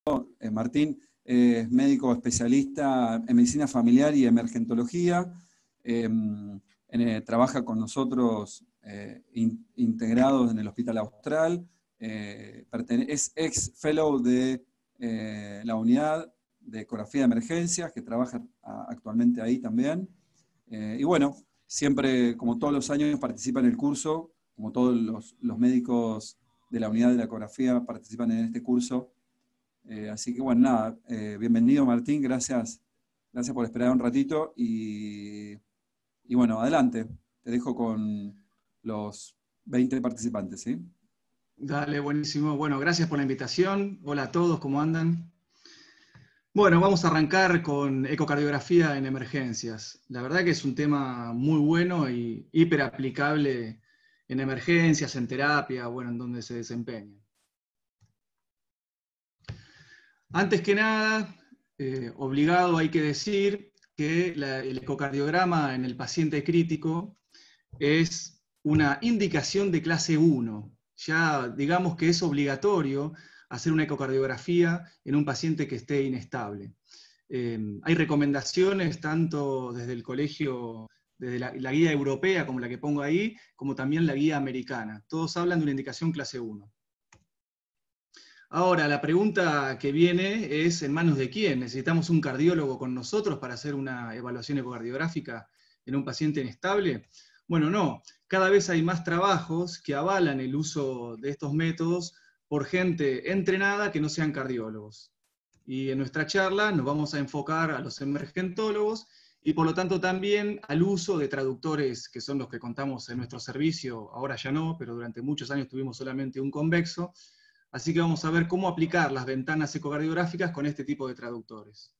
Martín es médico especialista en medicina familiar y emergentología. Trabaja con nosotros integrados en el Hospital Austral. Es ex fellow de la unidad de ecografía de emergencias, que trabaja actualmente ahí también. Y bueno, siempre, como todos los años, participa en el curso, como todos los médicos de la unidad de la ecografía participan en este curso. Así que bueno, nada, bienvenido Martín, gracias por esperar un ratito y bueno, adelante, te dejo con los 20 participantes, ¿sí? Dale, buenísimo. Bueno, gracias por la invitación. Hola a todos, ¿cómo andan? Bueno, vamos a arrancar con ecocardiografía en emergencias. La verdad que es un tema muy bueno y hiper aplicable en emergencias, en terapia, bueno, en donde se desempeña. Antes que nada, obligado hay que decir que el ecocardiograma en el paciente crítico es una indicación de clase 1. Ya digamos que es obligatorio hacer una ecocardiografía en un paciente que esté inestable. Hay recomendaciones tanto desde el colegio, desde la guía europea como la que pongo ahí, como también la guía americana. Todos hablan de una indicación clase 1. Ahora, la pregunta que viene es ¿en manos de quién? ¿Necesitamos un cardiólogo con nosotros para hacer una evaluación ecocardiográfica en un paciente inestable? Bueno, no. Cada vez hay más trabajos que avalan el uso de estos métodos por gente entrenada que no sean cardiólogos. Y en nuestra charla nos vamos a enfocar a los emergentólogos y por lo tanto también al uso de traductores, que son los que contamos en nuestro servicio, ahora ya no, pero durante muchos años tuvimos solamente un convexo. Así que vamos a ver cómo aplicar las ventanas ecocardiográficas con este tipo de traductores.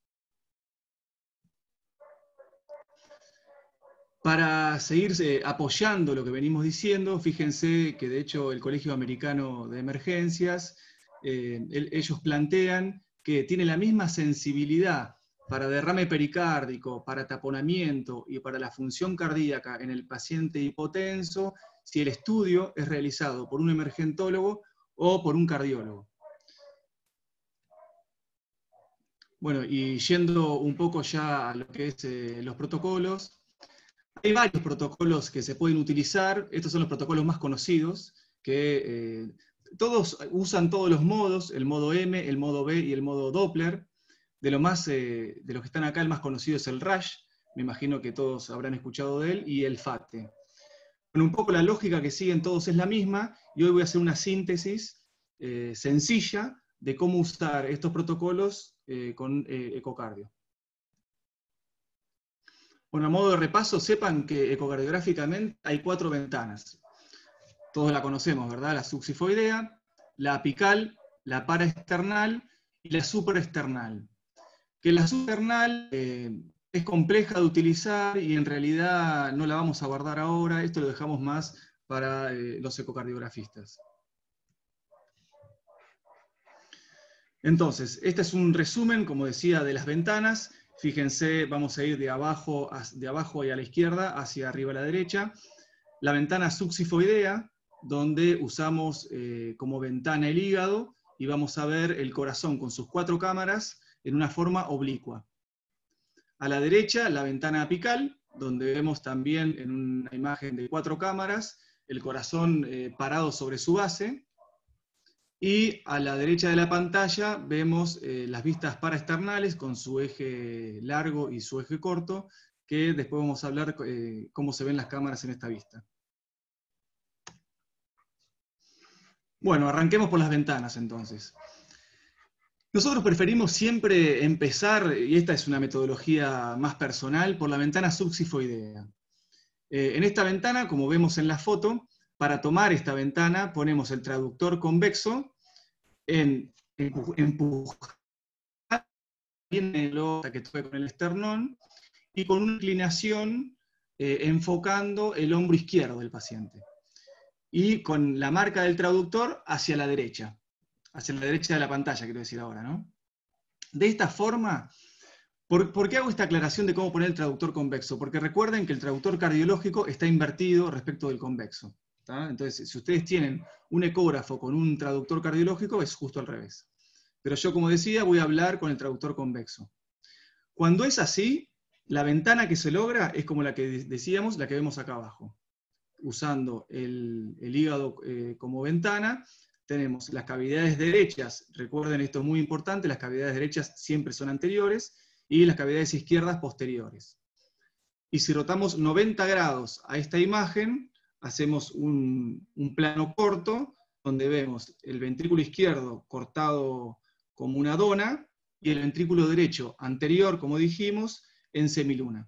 Para seguir apoyando lo que venimos diciendo, fíjense que de hecho el Colegio Americano de Emergencias, ellos plantean que tiene la misma sensibilidad para derrame pericárdico, para taponamiento y para la función cardíaca en el paciente hipotenso, si el estudio es realizado por un emergentólogo o por un cardiólogo. Bueno, y yendo un poco ya a lo que es los protocolos, hay varios protocolos que se pueden utilizar. Estos son los protocolos más conocidos, que todos usan todos los modos, el modo M, el modo B y el modo Doppler. De los que están acá, el más conocido es el RASH, me imagino que todos habrán escuchado de él, y el FATE. Bueno, un poco la lógica que siguen todos es la misma, y hoy voy a hacer una síntesis sencilla de cómo usar estos protocolos con ecocardio. Bueno, a modo de repaso, sepan que ecocardiográficamente hay 4 ventanas. Todos la conocemos, ¿verdad? La subxifoidea, la apical, la paraesternal y la supraesternal. Que la supraesternal es compleja de utilizar y en realidad no la vamos a guardar ahora, esto lo dejamos más para los ecocardiografistas. Entonces, este es un resumen, como decía, de las ventanas. Fíjense, vamos a ir de abajo y a la izquierda hacia arriba a la derecha. La ventana subxifoidea, donde usamos como ventana el hígado, y vamos a ver el corazón con sus 4 cámaras en una forma oblicua. A la derecha, la ventana apical, donde vemos también en una imagen de 4 cámaras, el corazón parado sobre su base. Y a la derecha de la pantalla vemos las vistas paraesternales con su eje largo y su eje corto, que después vamos a hablar cómo se ven las cámaras en esta vista. Bueno, arranquemos por las ventanas entonces. Nosotros preferimos siempre empezar, y esta es una metodología más personal, por la ventana subxifoidea. En esta ventana, como vemos en la foto, para tomar esta ventana ponemos el traductor convexo en empujar bien el que toque con el esternón y con una inclinación enfocando el hombro izquierdo del paciente. Y con la marca del traductor hacia la derecha de la pantalla, quiero decir ahora, ¿no? De esta forma, ¿por qué hago esta aclaración de cómo poner el traductor convexo? Porque recuerden que el traductor cardiológico está invertido respecto del convexo. ¿Tá? Entonces, si ustedes tienen un ecógrafo con un traductor cardiológico, es justo al revés. Pero yo, como decía, voy a hablar con el traductor convexo. Cuando es así, la ventana que se logra es como la que decíamos, la que vemos acá abajo. Usando el hígado como ventana, tenemos las cavidades derechas, recuerden esto es muy importante, las cavidades derechas siempre son anteriores, y las cavidades izquierdas posteriores. Y si rotamos 90 grados a esta imagen, hacemos un plano corto, donde vemos el ventrículo izquierdo cortado como una dona, y el ventrículo derecho anterior, como dijimos, en semiluna.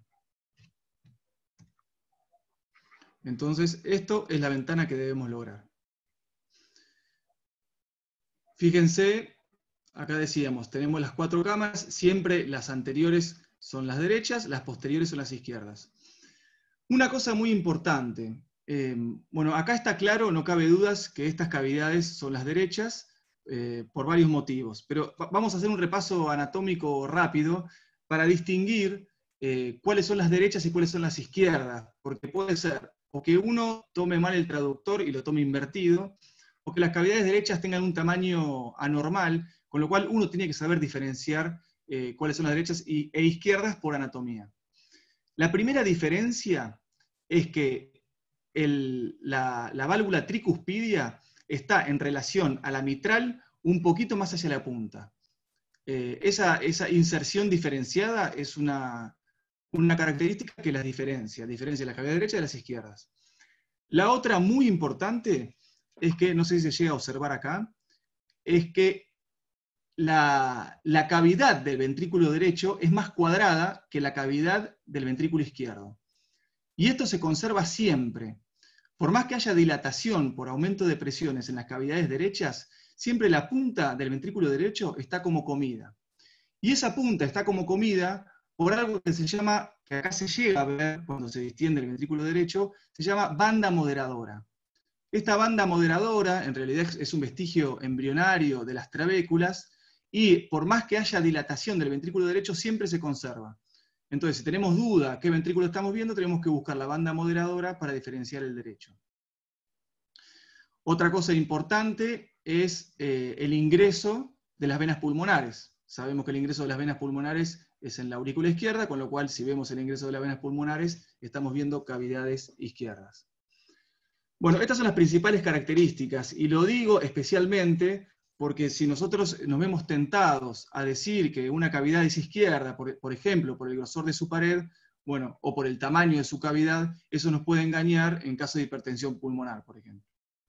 Entonces, esto es la ventana que debemos lograr. Fíjense, acá decíamos, tenemos las 4 cámaras, siempre las anteriores son las derechas, las posteriores son las izquierdas. Una cosa muy importante, bueno, acá está claro, no cabe dudas que estas cavidades son las derechas, por varios motivos, pero vamos a hacer un repaso anatómico rápido para distinguir cuáles son las derechas y cuáles son las izquierdas, porque puede ser o que uno tome mal el traductor y lo tome invertido, o que las cavidades derechas tengan un tamaño anormal, con lo cual uno tiene que saber diferenciar cuáles son las derechas e izquierdas por anatomía. La primera diferencia es que la válvula tricuspidia está en relación a la mitral un poquito más hacia la punta. Esa inserción diferenciada es una característica que las diferencia la cavidad derecha de las izquierdas. La otra muy importante es que, no sé si se llega a observar acá, es que la cavidad del ventrículo derecho es más cuadrada que la cavidad del ventrículo izquierdo. Y esto se conserva siempre. Por más que haya dilatación por aumento de presiones en las cavidades derechas, siempre la punta del ventrículo derecho está como comida. Y esa punta está como comida por algo que se llama, que acá se llega a ver cuando se distiende el ventrículo derecho, se llama banda moderadora. Esta banda moderadora en realidad es un vestigio embrionario de las trabéculas, y por más que haya dilatación del ventrículo derecho, siempre se conserva. Entonces, si tenemos duda qué ventrículo estamos viendo, tenemos que buscar la banda moderadora para diferenciar el derecho. Otra cosa importante es el ingreso de las venas pulmonares. Sabemos que el ingreso de las venas pulmonares es en la aurícula izquierda, con lo cual si vemos el ingreso de las venas pulmonares, estamos viendo cavidades izquierdas. Bueno, estas son las principales características, y lo digo especialmente porque si nosotros nos vemos tentados a decir que una cavidad es izquierda, por ejemplo, por el grosor de su pared, bueno, o por el tamaño de su cavidad, eso nos puede engañar en caso de hipertensión pulmonar, por ejemplo.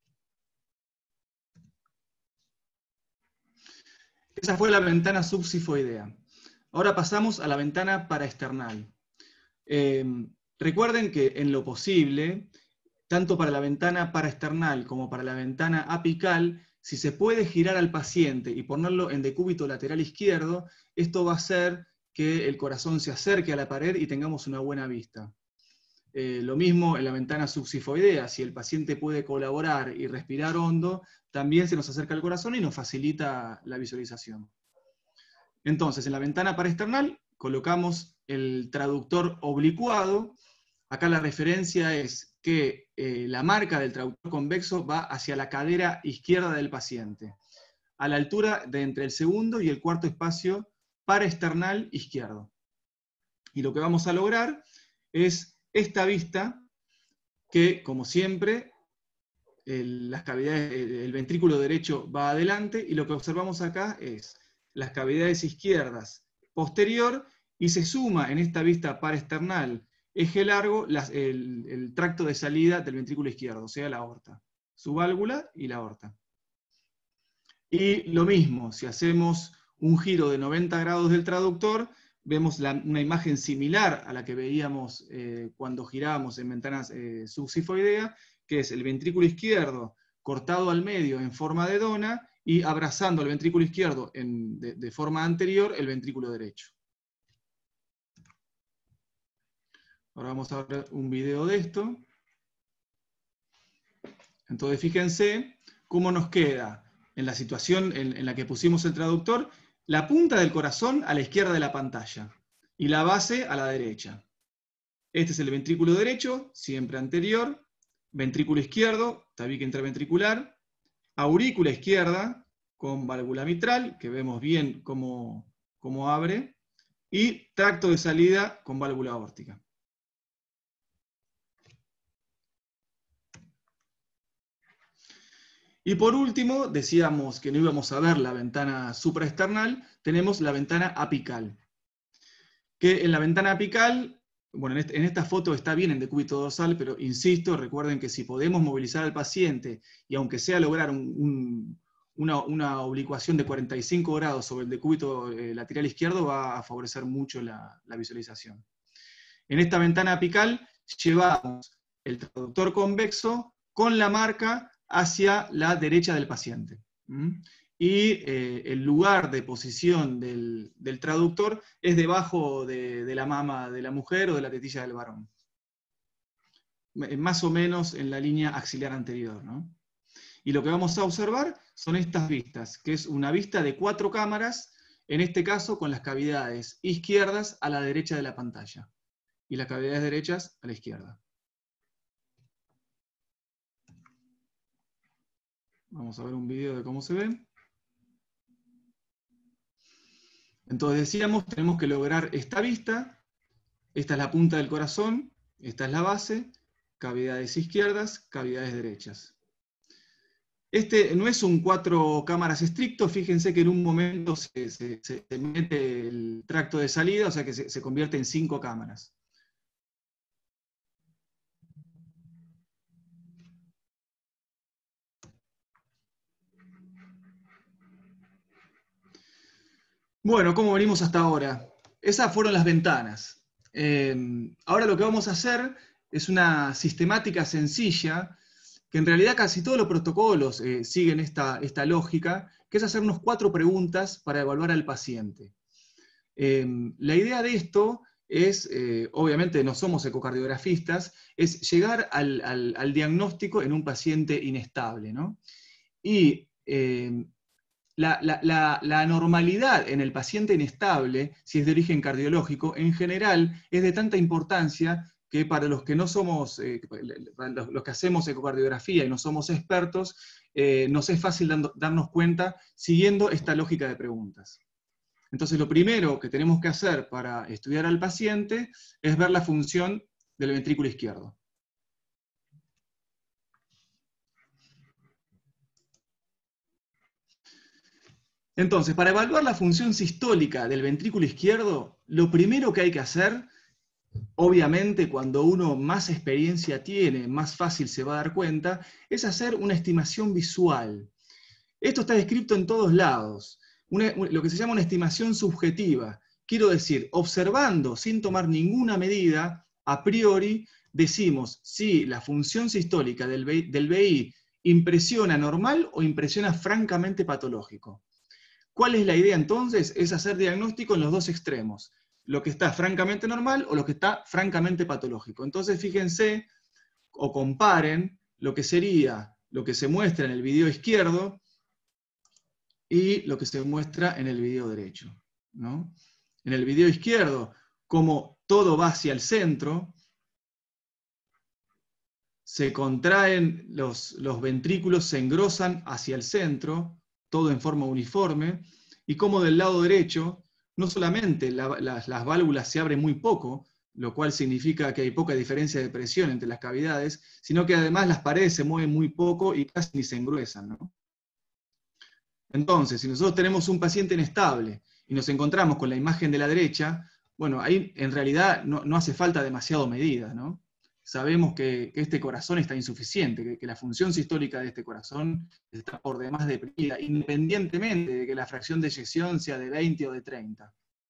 Esa fue la ventana subsifoidea. Ahora pasamos a la ventana paraesternal. Recuerden que en lo posible, tanto para la ventana paraesternal como para la ventana apical, si se puede girar al paciente y ponerlo en decúbito lateral izquierdo, esto va a hacer que el corazón se acerque a la pared y tengamos una buena vista. Lo mismo en la ventana subsifoidea, si el paciente puede colaborar y respirar hondo, también se nos acerca al corazón y nos facilita la visualización. Entonces, en la ventana paraesternal colocamos el traductor oblicuado. Acá la referencia es que la marca del traductor convexo va hacia la cadera izquierda del paciente, a la altura de entre el segundo y el cuarto espacio paraesternal izquierdo. Y lo que vamos a lograr es esta vista que, como siempre, el ventrículo derecho va adelante, y lo que observamos acá es las cavidades izquierdas posterior, y se suma en esta vista paraesternal eje largo el tracto de salida del ventrículo izquierdo, o sea, la aorta, su válvula y la aorta. Y lo mismo, si hacemos un giro de 90 grados del traductor, vemos una imagen similar a la que veíamos cuando girábamos en ventanas subsifoidea, que es el ventrículo izquierdo cortado al medio en forma de dona, y abrazando al ventrículo izquierdo de forma anterior el ventrículo derecho. Ahora vamos a ver un video de esto. Entonces fíjense cómo nos queda en la situación en la que pusimos el traductor, la punta del corazón a la izquierda de la pantalla y la base a la derecha. Este es el ventrículo derecho, siempre anterior, ventrículo izquierdo, tabique intraventricular, aurícula izquierda, con válvula mitral, que vemos bien cómo abre, y tracto de salida con válvula aórtica. Y por último, decíamos que no íbamos a ver la ventana supraesternal, tenemos la ventana apical. Que en la ventana apical, bueno, en esta foto está bien en decúbito dorsal, pero insisto, recuerden que si podemos movilizar al paciente, y aunque sea lograr una oblicuación de 45 grados sobre el decúbito lateral izquierdo, va a favorecer mucho la visualización. En esta ventana apical llevamos el traductor convexo con la marca hacia la derecha del paciente. Y el lugar de posición del traductor es debajo de la mama de la mujer o de la tetilla del varón. Más o menos en la línea axilar anterior, ¿no? Y lo que vamos a observar son estas vistas, que es una vista de 4 cámaras, en este caso con las cavidades izquierdas a la derecha de la pantalla, y las cavidades derechas a la izquierda. Vamos a ver un video de cómo se ve. Entonces decíamos, tenemos que lograr esta vista. Esta es la punta del corazón, esta es la base, cavidades izquierdas, cavidades derechas. Este no es un 4 cámaras estricto, fíjense que en un momento se mete el tracto de salida, o sea que se convierte en 5 cámaras. Bueno, ¿cómo venimos hasta ahora? Esas fueron las ventanas. Ahora lo que vamos a hacer es una sistemática sencilla, que en realidad casi todos los protocolos siguen esta lógica, que es hacernos 4 preguntas para evaluar al paciente. La idea de esto es, obviamente no somos ecocardiografistas, es llegar al diagnóstico en un paciente inestable, ¿no? Y la normalidad en el paciente inestable, si es de origen cardiológico, en general es de tanta importancia que para los que no somos, los que hacemos ecocardiografía y no somos expertos, nos es fácil darnos cuenta siguiendo esta lógica de preguntas. Entonces lo primero que tenemos que hacer para estudiar al paciente es ver la función del ventrículo izquierdo. Entonces, para evaluar la función sistólica del ventrículo izquierdo, lo primero que hay que hacer, obviamente cuando uno más experiencia tiene, más fácil se va a dar cuenta, es hacer una estimación visual. Esto está descrito en todos lados, lo que se llama una estimación subjetiva. Quiero decir, observando sin tomar ninguna medida, a priori decimos si la función sistólica del VI impresiona normal o impresiona francamente patológico. ¿Cuál es la idea entonces? Es hacer diagnóstico en los dos extremos, lo que está francamente normal o lo que está francamente patológico. Entonces fíjense o comparen lo que sería lo que se muestra en el video izquierdo y lo que se muestra en el video derecho, ¿no? En el video izquierdo, como todo va hacia el centro, se contraen los ventrículos, se engrosan hacia el centro, todo en forma uniforme, y como del lado derecho, no solamente las válvulas se abren muy poco, lo cual significa que hay poca diferencia de presión entre las cavidades, sino que además las paredes se mueven muy poco y casi ni se engruesan, ¿no? Entonces, si nosotros tenemos un paciente inestable y nos encontramos con la imagen de la derecha, bueno, ahí en realidad no hace falta demasiado medida, ¿no? Sabemos que este corazón está insuficiente, que la función sistólica de este corazón está por demás deprimida, independientemente de que la fracción de eyección sea de 20 o de 30.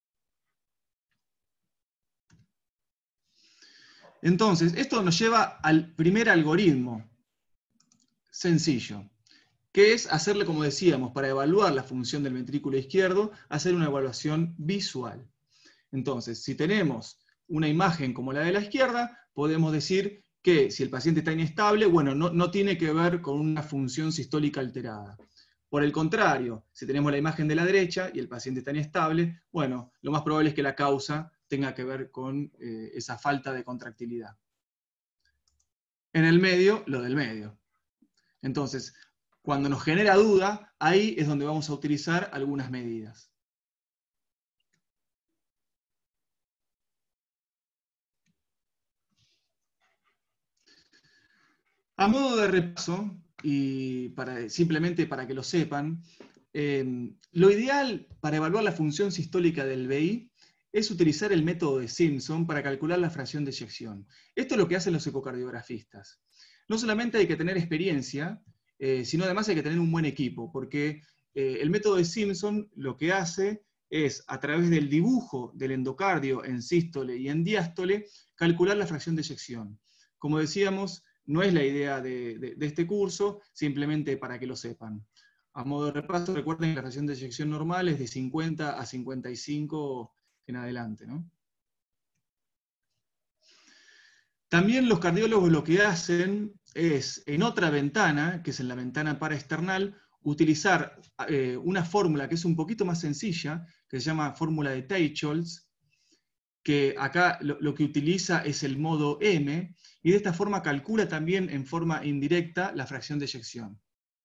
Entonces, esto nos lleva al primer algoritmo, sencillo, que es hacerle, como decíamos, para evaluar la función del ventrículo izquierdo, hacer una evaluación visual. Entonces, si tenemos una imagen como la de la izquierda, podemos decir que si el paciente está inestable, bueno, no tiene que ver con una función sistólica alterada. Por el contrario, si tenemos la imagen de la derecha y el paciente está inestable, bueno, lo más probable es que la causa tenga que ver con esa falta de contractilidad. En el medio, lo del medio. Entonces, Cuando nos genera duda, ahí es donde vamos a utilizar algunas medidas. A modo de repaso, y simplemente para que lo sepan, lo ideal para evaluar la función sistólica del BI es utilizar el método de Simpson para calcular la fracción de eyección. Esto es lo que hacen los ecocardiografistas. No solamente hay que tener experiencia, sino además hay que tener un buen equipo, porque el método de Simpson lo que hace es, a través del dibujo del endocardio en sístole y en diástole, calcular la fracción de eyección. Como decíamos, no es la idea de este curso, simplemente para que lo sepan. A modo de repaso, recuerden que la fracción de eyección normal es de 50 a 55 en adelante, ¿no? También los cardiólogos lo que hacen es, en otra ventana, que es en la ventana paraesternal, utilizar una fórmula que es un poquito más sencilla, que se llama fórmula de Tay-Scholz, que acá lo que utiliza es el modo M, y de esta forma calcula también en forma indirecta la fracción de eyección.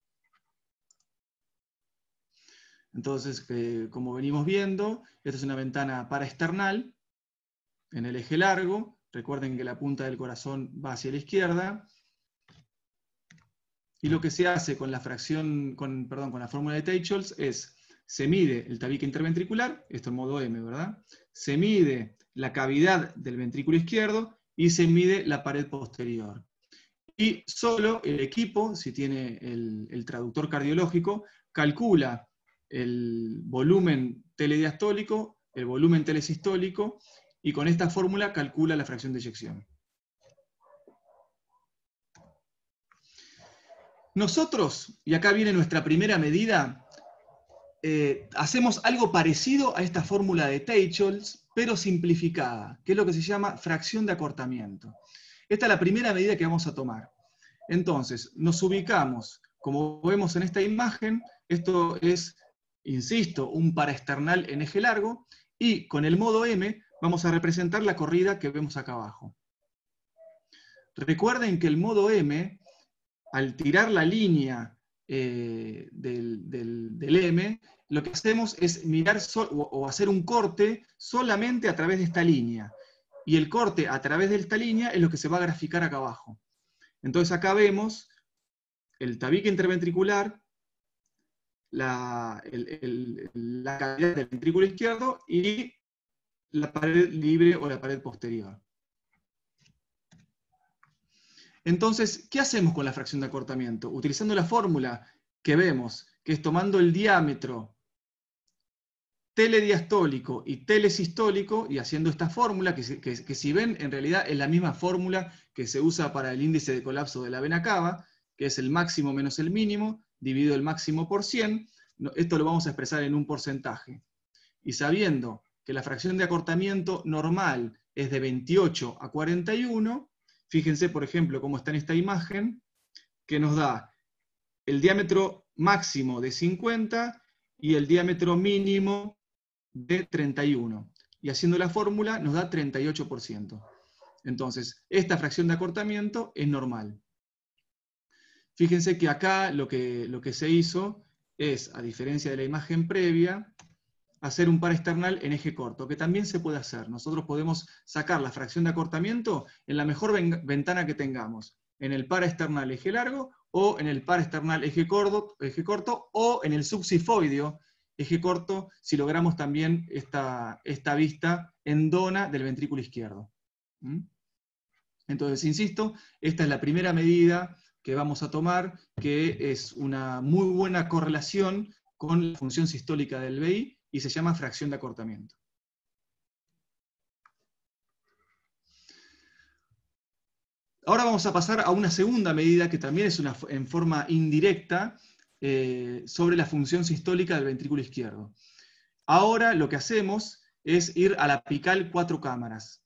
Entonces, como venimos viendo, esta es una ventana paraesternal, en el eje largo. Recuerden que la punta del corazón va hacia la izquierda. Y lo que se hace con la con la fórmula de Tay-Scholz es, se mide el tabique interventricular, esto en modo M, ¿verdad? Se mide la cavidad del ventrículo izquierdo y se mide la pared posterior. Y solo el equipo, si tiene el traductor cardiológico, calcula el volumen telediastólico, el volumen telesistólico, y con esta fórmula calcula la fracción de eyección. Nosotros, y acá viene nuestra primera medida, hacemos algo parecido a esta fórmula de Tay-Scholz, pero simplificada, que es lo que se llama fracción de acortamiento. Esta es la primera medida que vamos a tomar. Entonces, nos ubicamos, como vemos en esta imagen, esto es, insisto, un paraesternal en eje largo, y con el modo M vamos a representar la corrida que vemos acá abajo. Recuerden que el modo M, al tirar la línea del M, lo que hacemos es mirar o hacer un corte solamente a través de esta línea. Y el corte a través de esta línea es lo que se va a graficar acá abajo. Entonces acá vemos el tabique interventricular, la cavidad del ventrículo izquierdo y la pared libre o la pared posterior. Entonces, ¿qué hacemos con la fracción de acortamiento? Utilizando la fórmula que vemos, que es tomando el diámetro telediastólico y telesistólico, y haciendo esta fórmula, que si ven, en realidad es la misma fórmula que se usa para el índice de colapso de la vena cava, que es el máximo menos el mínimo, dividido el máximo por 100, esto lo vamos a expresar en un porcentaje. Y sabiendo que la fracción de acortamiento normal es de 28 a 41, fíjense, por ejemplo, cómo está en esta imagen, que nos da el diámetro máximo de 50 y el diámetro mínimo de 31. Y haciendo la fórmula nos da 38%. Entonces, esta fracción de acortamiento es normal. Fíjense que acá lo que se hizo es, a diferencia de la imagen previa, hacer un paraesternal en eje corto, que también se puede hacer. Nosotros podemos sacar la fracción de acortamiento en la mejor ventana que tengamos, en el paraesternal eje largo, o en el paraesternal eje corto, o en el subsifoideo eje corto, si logramos también esta vista endona del ventrículo izquierdo. Entonces, insisto, esta es la primera medida que vamos a tomar, que es una muy buena correlación con la función sistólica del BI, y se llama fracción de acortamiento. Ahora vamos a pasar a una segunda medida que también es en forma indirecta sobre la función sistólica del ventrículo izquierdo. Ahora lo que hacemos es ir a la apical 4 cámaras.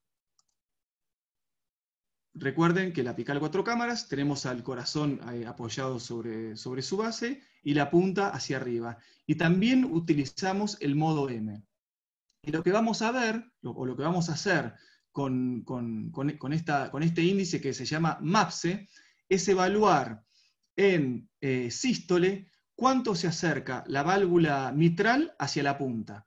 Recuerden que la apical 4 cámaras tenemos al corazón apoyado sobre su base y la punta hacia arriba. Y también utilizamos el modo M. Y lo que vamos a ver, o lo que vamos a hacer con este índice que se llama MAPSE, es evaluar en sístole cuánto se acerca la válvula mitral hacia la punta.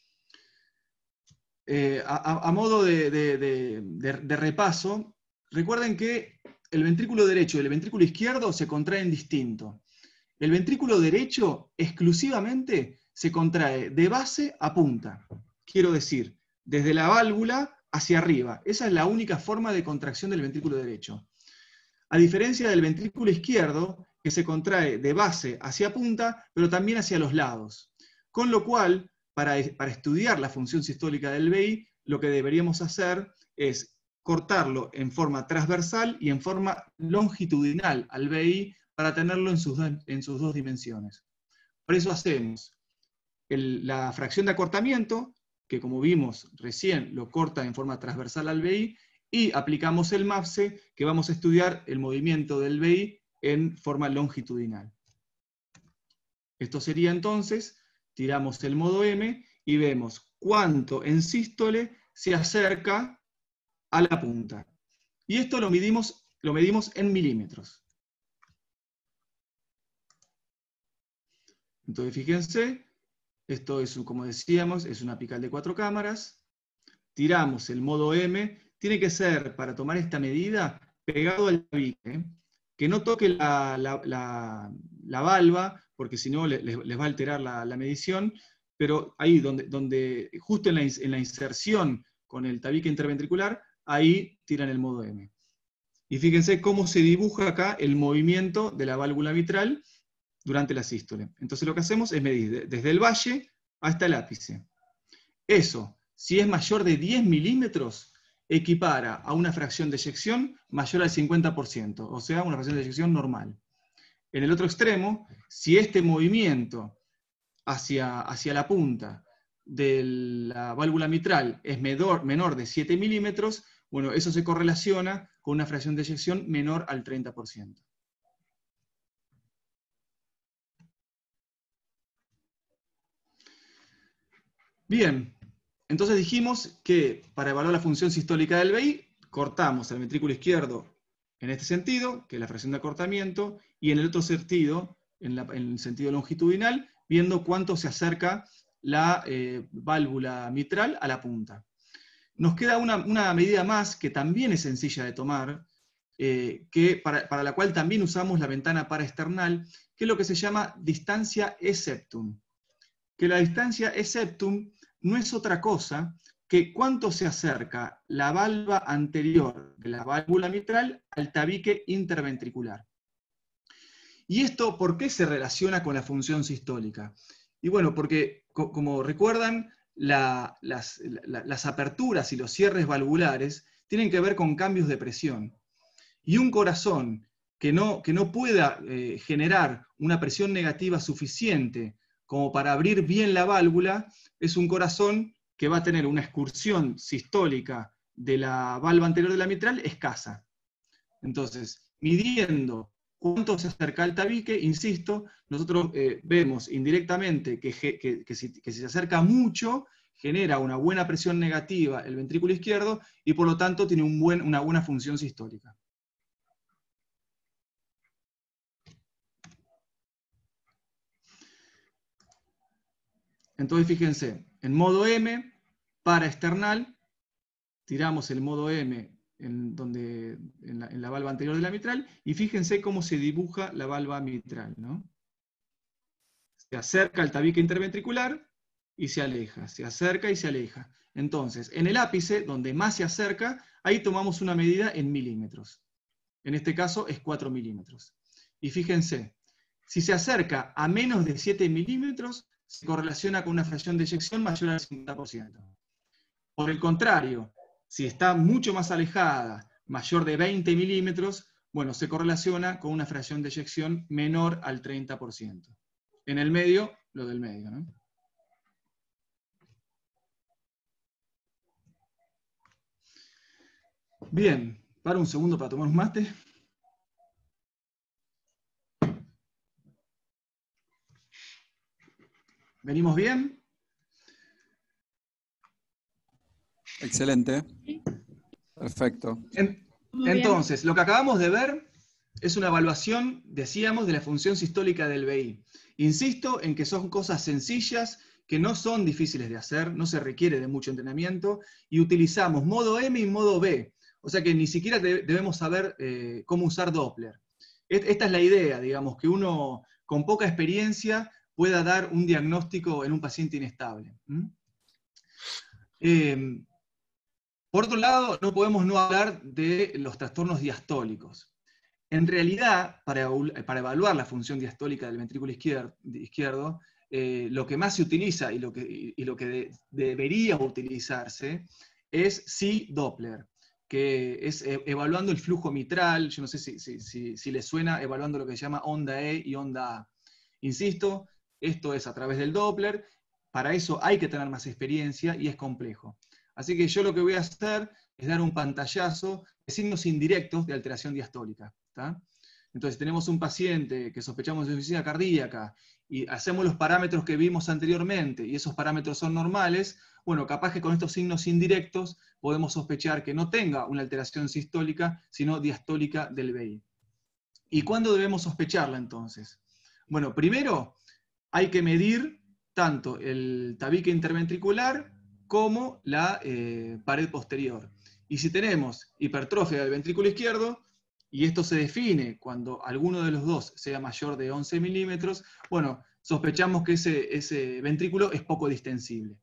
A modo de repaso, recuerden que el ventrículo derecho y el ventrículo izquierdo se contraen distinto. El ventrículo derecho exclusivamente se contrae de base a punta. Quiero decir, desde la válvula hacia arriba. Esa es la única forma de contracción del ventrículo derecho. A diferencia del ventrículo izquierdo, que se contrae de base hacia punta, pero también hacia los lados. Con lo cual, para estudiar la función sistólica del VI, lo que deberíamos hacer es cortarlo en forma transversal y en forma longitudinal al VI para tenerlo en sus dos dimensiones. Por eso hacemos la fracción de acortamiento, que como vimos recién lo corta en forma transversal al VI, y aplicamos el MAPSE, que vamos a estudiar el movimiento del VI en forma longitudinal. Esto sería entonces, tiramos el modo M y vemos cuánto en sístole se acerca a la punta. Y esto lo medimos en milímetros. Entonces fíjense, esto es, como decíamos, es una apical de 4 cámaras. Tiramos el modo M. Tiene que ser, para tomar esta medida, pegado al tabique, que no toque la valva, porque si no les va a alterar la medición, pero ahí donde justo en la inserción con el tabique interventricular, ahí tiran el modo M. Y fíjense cómo se dibuja acá el movimiento de la válvula mitral durante la sístole. Entonces lo que hacemos es medir desde el valle hasta el ápice. Eso, si es mayor de 10 milímetros, equipara a una fracción de eyección mayor al 50%, o sea, una fracción de eyección normal. En el otro extremo, si este movimiento hacia la punta de la válvula mitral es menor de 7 milímetros, bueno, eso se correlaciona con una fracción de eyección menor al 30%. Bien, entonces dijimos que para evaluar la función sistólica del VI, cortamos el ventrículo izquierdo en este sentido, que es la fracción de acortamiento, y en el otro sentido, en el sentido longitudinal, viendo cuánto se acerca la válvula mitral a la punta. Nos queda una medida más que también es sencilla de tomar, para la cual también usamos la ventana paraesternal, que es lo que se llama distancia E-septum. Que la distancia E-septum no es otra cosa que cuánto se acerca la valva anterior de la válvula mitral al tabique interventricular. ¿Y esto por qué se relaciona con la función sistólica? Y bueno, porque como recuerdan, las aperturas y los cierres valvulares tienen que ver con cambios de presión. Y un corazón que no pueda generar una presión negativa suficiente como para abrir bien la válvula, es un corazón que va a tener una excursión sistólica de la valva anterior de la mitral escasa. Entonces, midiendo cuánto se acerca al tabique, insisto, nosotros vemos indirectamente que si se acerca mucho, genera una buena presión negativa el ventrículo izquierdo y por lo tanto tiene una buena función sistólica. Entonces fíjense, en modo M, paraesternal, tiramos el modo M en la valva anterior de la mitral, y fíjense cómo se dibuja la valva mitral, ¿no? Se acerca al tabique interventricular y se aleja, se acerca y se aleja. Entonces, en el ápice, donde más se acerca, ahí tomamos una medida en milímetros. En este caso es 4 milímetros. Y fíjense, si se acerca a menos de 7 milímetros, se correlaciona con una fracción de eyección mayor al 50%. Por el contrario, si está mucho más alejada, mayor de 20 milímetros, bueno, se correlaciona con una fracción de eyección menor al 30%. En el medio, lo del medio, ¿no? Bien, para un segundo para tomar un mate. ¿Venimos bien? Excelente. Perfecto. Entonces, lo que acabamos de ver es una evaluación, decíamos, de la función sistólica del BI. Insisto en que son cosas sencillas, que no son difíciles de hacer, no se requiere de mucho entrenamiento, y utilizamos modo M y modo B. O sea que ni siquiera debemos saber cómo usar Doppler. Esta es la idea, digamos, que uno con poca experiencia pueda dar un diagnóstico en un paciente inestable. Por otro lado, no podemos no hablar de los trastornos diastólicos. En realidad, para evaluar la función diastólica del ventrículo izquierdo, lo que más se utiliza y lo que debería utilizarse es Doppler, que es evaluando el flujo mitral. Yo no sé si les suena, evaluando lo que se llama onda E y onda A. Insisto, esto es a través del Doppler. Para eso hay que tener más experiencia y es complejo. Así que yo lo que voy a hacer es dar un pantallazo de signos indirectos de alteración diastólica. ¿Tá? Entonces tenemos un paciente que sospechamos de insuficiencia cardíaca y hacemos los parámetros que vimos anteriormente y esos parámetros son normales, bueno, capaz que con estos signos indirectos podemos sospechar que no tenga una alteración sistólica, sino diastólica del BI. ¿Y cuándo debemos sospecharla entonces? Bueno, primero hay que medir tanto el tabique interventricular como la pared posterior. Y si tenemos hipertrofia del ventrículo izquierdo, y esto se define cuando alguno de los dos sea mayor de 11 milímetros, bueno, sospechamos que ese ventrículo es poco distensible.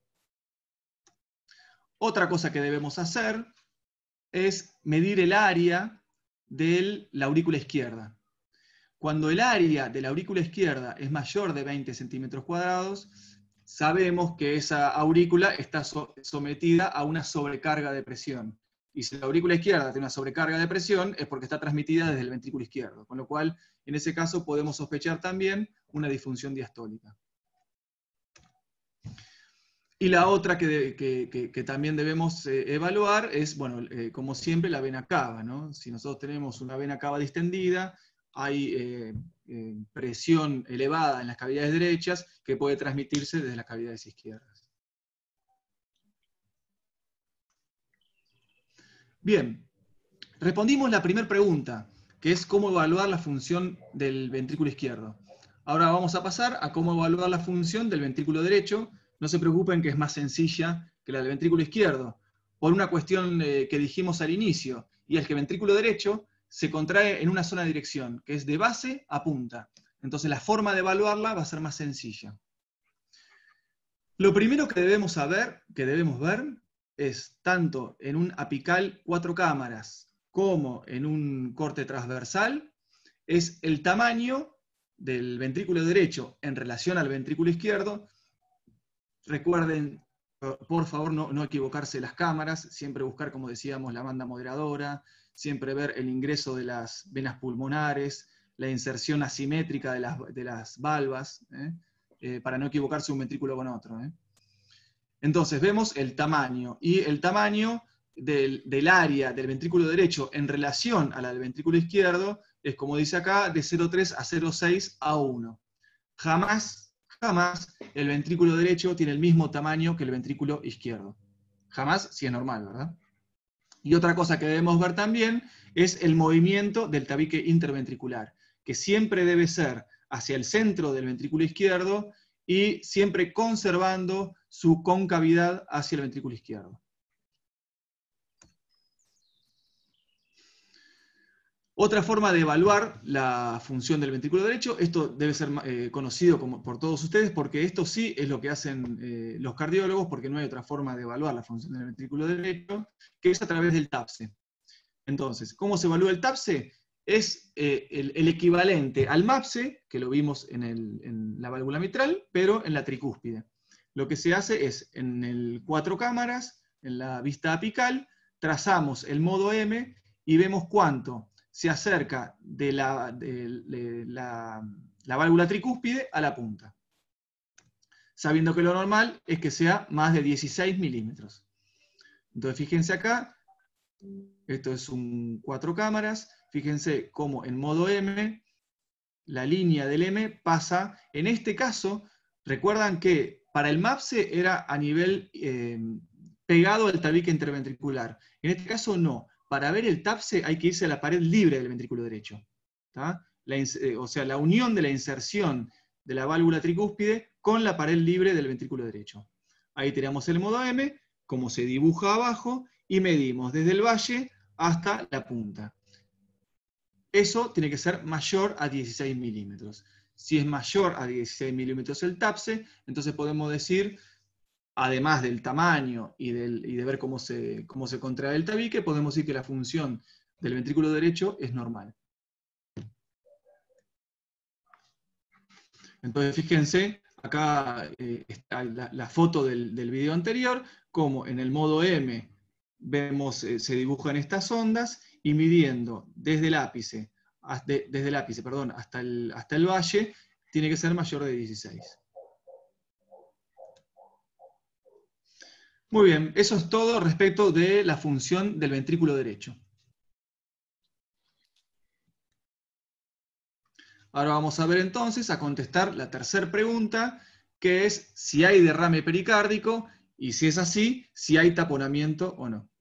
Otra cosa que debemos hacer es medir el área de la aurícula izquierda. Cuando el área de la aurícula izquierda es mayor de 20 centímetros cuadrados, sabemos que esa aurícula está sometida a una sobrecarga de presión. Y si la aurícula izquierda tiene una sobrecarga de presión, es porque está transmitida desde el ventrículo izquierdo. Con lo cual, en ese caso, podemos sospechar también una disfunción diastólica. Y la otra que también debemos evaluar es, bueno, como siempre, la vena cava, ¿no? Si nosotros tenemos una vena cava distendida, hay presión elevada en las cavidades derechas que puede transmitirse desde las cavidades izquierdas. Bien, respondimos la primera pregunta, que es cómo evaluar la función del ventrículo izquierdo. Ahora vamos a pasar a cómo evaluar la función del ventrículo derecho. No se preocupen que es más sencilla que la del ventrículo izquierdo, por una cuestión que dijimos al inicio, y es que el ventrículo derecho se contrae en una sola dirección, que es de base a punta. Entonces la forma de evaluarla va a ser más sencilla. Lo primero que debemos ver, es tanto en un apical 4 cámaras como en un corte transversal, es el tamaño del ventrículo derecho en relación al ventrículo izquierdo. Recuerden, por favor, no equivocarse las cámaras, siempre buscar, como decíamos, la banda moderadora, siempre ver el ingreso de las venas pulmonares, la inserción asimétrica de las valvas, para no equivocarse un ventrículo con otro. Entonces vemos el tamaño, y el tamaño del área del ventrículo derecho en relación a la del ventrículo izquierdo es, como dice acá, de 0,3 a 0,6 a 1. Jamás el ventrículo derecho tiene el mismo tamaño que el ventrículo izquierdo. Jamás, si es normal, ¿verdad? Y otra cosa que debemos ver también es el movimiento del tabique interventricular, que siempre debe ser hacia el centro del ventrículo izquierdo y siempre conservando su concavidad hacia el ventrículo izquierdo. Otra forma de evaluar la función del ventrículo derecho, esto debe ser conocido por todos ustedes, porque esto sí es lo que hacen los cardiólogos, porque no hay otra forma de evaluar la función del ventrículo derecho, que es a través del TAPSE. Entonces, ¿cómo se evalúa el TAPSE? Es el equivalente al MAPSE, que lo vimos en la válvula mitral, pero en la tricúspide. Lo que se hace es, en el 4 cámaras, en la vista apical, trazamos el modo M y vemos cuánto se acerca de la válvula tricúspide a la punta. Sabiendo que lo normal es que sea más de 16 milímetros. Entonces fíjense acá, esto es un 4 cámaras, fíjense cómo en modo M, la línea del M pasa, en este caso, recuerdan que para el MAPSE era a nivel pegado al tabique interventricular. En este caso no. Para ver el TAPSE hay que irse a la pared libre del ventrículo derecho. ¿tá? O sea, la unión de la inserción de la válvula tricúspide con la pared libre del ventrículo derecho. Ahí tenemos el modo M, como se dibuja abajo, y medimos desde el valle hasta la punta. Eso tiene que ser mayor a 16 milímetros. Si es mayor a 16 milímetros el TAPSE, entonces podemos decir, además del tamaño y de ver cómo se contrae el tabique, podemos decir que la función del ventrículo derecho es normal. Entonces fíjense, acá está la foto del video anterior, como en el modo M vemos, se dibujan estas ondas, y midiendo desde el ápice, hasta el valle, tiene que ser mayor de 16. Muy bien, eso es todo respecto de la función del ventrículo derecho. Ahora vamos a ver entonces, a contestar la tercera pregunta, que es si hay derrame pericárdico, y si es así, si hay taponamiento o no.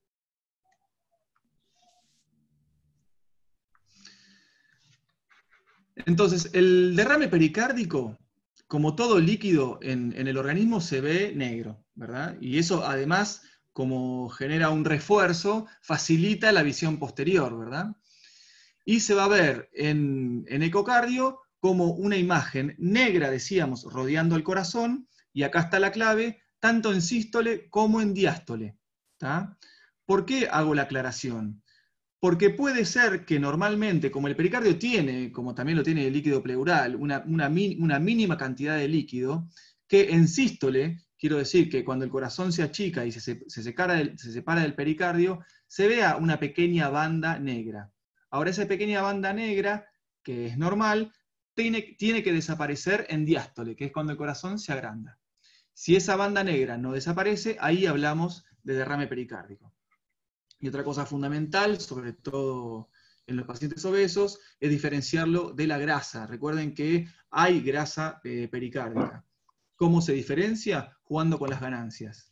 Entonces, el derrame pericárdico, como todo líquido en el organismo, se ve negro, ¿verdad? Y eso además, como genera un refuerzo, facilita la visión posterior, ¿verdad? Y se va a ver en ecocardio como una imagen negra, decíamos, rodeando el corazón, y acá está la clave, tanto en sístole como en diástole. ¿Tá? ¿Por qué hago la aclaración? Porque puede ser que normalmente, como el pericardio tiene, como también lo tiene el líquido pleural, una mínima cantidad de líquido, que en sístole, quiero decir que cuando el corazón se achica y se separa del pericardio, se vea una pequeña banda negra. Ahora esa pequeña banda negra, que es normal, tiene que desaparecer en diástole, que es cuando el corazón se agranda. Si esa banda negra no desaparece, ahí hablamos de derrame pericárdico. Y otra cosa fundamental, sobre todo en los pacientes obesos, es diferenciarlo de la grasa. Recuerden que hay grasa pericárdica. ¿Cómo se diferencia? Jugando con las ganancias.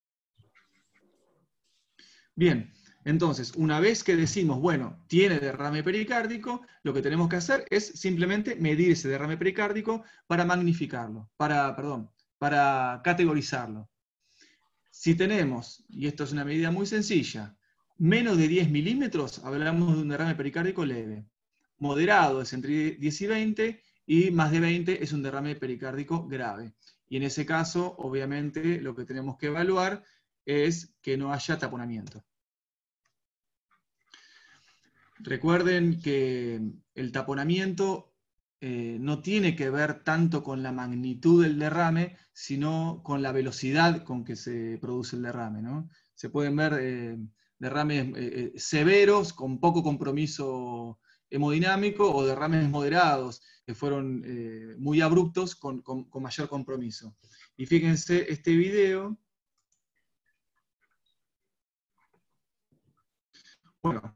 Bien, entonces, una vez que decimos, bueno, tiene derrame pericárdico, lo que tenemos que hacer es simplemente medir ese derrame pericárdico para magnificarlo, para categorizarlo. Si tenemos, y esto es una medida muy sencilla, menos de 10 milímetros, hablamos de un derrame pericárdico leve. Moderado es entre 10 y 20, y más de 20 es un derrame pericárdico grave. Y en ese caso, obviamente, lo que tenemos que evaluar es que no haya taponamiento. Recuerden que el taponamiento no tiene que ver tanto con la magnitud del derrame, sino con la velocidad con que se produce el derrame, ¿no? Se pueden ver derrames severos con poco compromiso hemodinámico, o derrames moderados que fueron muy abruptos con mayor compromiso. Y fíjense este video. Bueno,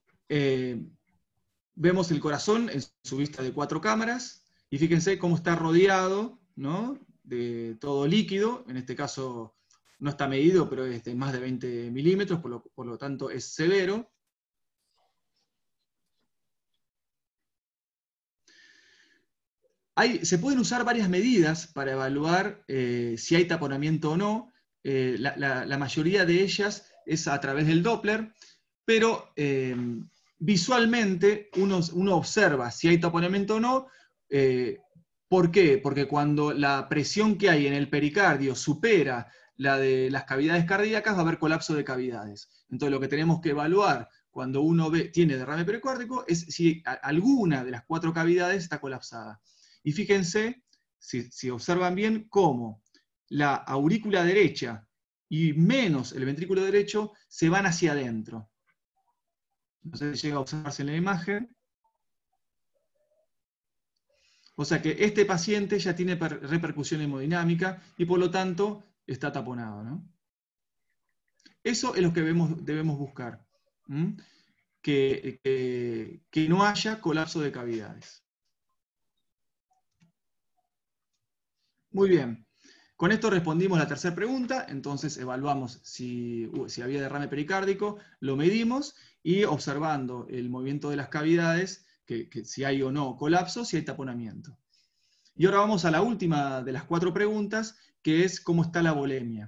vemos el corazón en su vista de 4 cámaras, y fíjense cómo está rodeado, ¿no?, de todo líquido. En este caso no está medido, pero es de más de 20 milímetros, por lo tanto es severo. Se pueden usar varias medidas para evaluar si hay taponamiento o no. La mayoría de ellas es a través del Doppler, pero visualmente uno observa si hay taponamiento o no. ¿Por qué? Porque cuando la presión que hay en el pericardio supera la de las cavidades cardíacas, va a haber colapso de cavidades. Entonces lo que tenemos que evaluar cuando uno tiene derrame pericárdico es si alguna de las 4 cavidades está colapsada. Y fíjense, si observan bien, cómo la aurícula derecha y menos el ventrículo derecho se van hacia adentro. No sé si llega a observarse en la imagen. O sea que este paciente ya tiene repercusión hemodinámica y por lo tanto está taponado, ¿no? Eso es lo que debemos buscar. Que no haya colapso de cavidades. Muy bien. Con esto respondimos la tercera pregunta. Entonces evaluamos si había derrame pericárdico, lo medimos, y observando el movimiento de las cavidades que si hay o no colapso, si hay taponamiento. Y ahora vamos a la última de las 4 preguntas, que es ¿cómo está la volemia?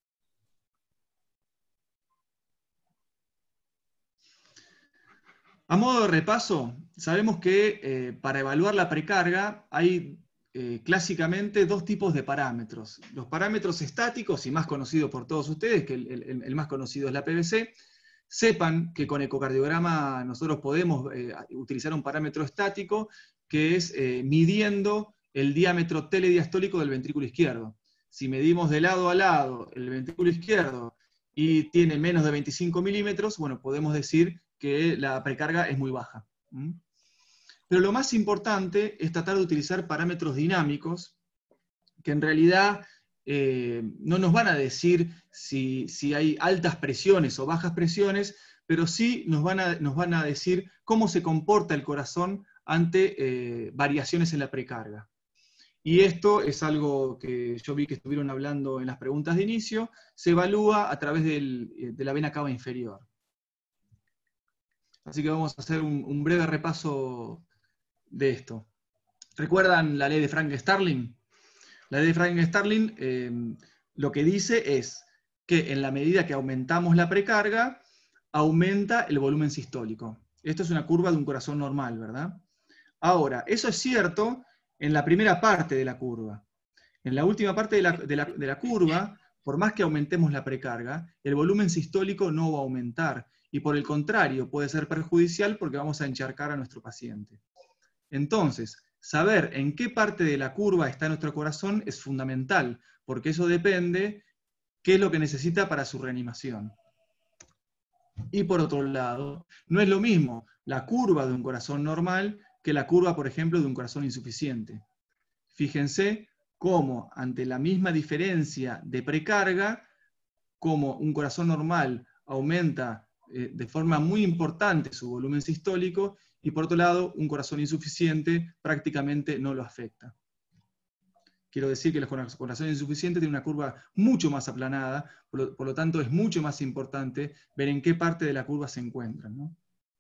A modo de repaso, sabemos que para evaluar la precarga hay clásicamente 2 tipos de parámetros. Los parámetros estáticos, y más conocidos por todos ustedes, que el más conocido es la PVC. Sepan que con ecocardiograma nosotros podemos utilizar un parámetro estático que es midiendo el diámetro telediastólico del ventrículo izquierdo. Si medimos de lado a lado el ventrículo izquierdo y tiene menos de 25 milímetros, bueno, podemos decir que la precarga es muy baja. Pero lo más importante es tratar de utilizar parámetros dinámicos que en realidad no nos van a decir si hay altas presiones o bajas presiones, pero sí nos van a decir cómo se comporta el corazón ante variaciones en la precarga. Y esto es algo que yo vi que estuvieron hablando en las preguntas de inicio, se evalúa a través de la vena cava inferior. Así que vamos a hacer un breve repaso de esto. ¿Recuerdan la ley de Frank-Starling? La ley de Frank-Starling lo que dice es que en la medida que aumentamos la precarga, aumenta el volumen sistólico. Esto es una curva de un corazón normal, ¿verdad? Ahora, eso es cierto en la primera parte de la curva. En la última parte de la curva, por más que aumentemos la precarga, el volumen sistólico no va a aumentar, y por el contrario, puede ser perjudicial porque vamos a encharcar a nuestro paciente. Entonces, saber en qué parte de la curva está nuestro corazón es fundamental, porque eso depende qué es lo que necesita para su reanimación. Y por otro lado, no es lo mismo la curva de un corazón normal que la curva, por ejemplo, de un corazón insuficiente. Fíjense cómo ante la misma diferencia de precarga, como un corazón normal aumenta de forma muy importante su volumen sistólico, y por otro lado, un corazón insuficiente prácticamente no lo afecta. Quiero decir que los corazones insuficientes tienen una curva mucho más aplanada, por lo tanto es mucho más importante ver en qué parte de la curva se encuentran, ¿no?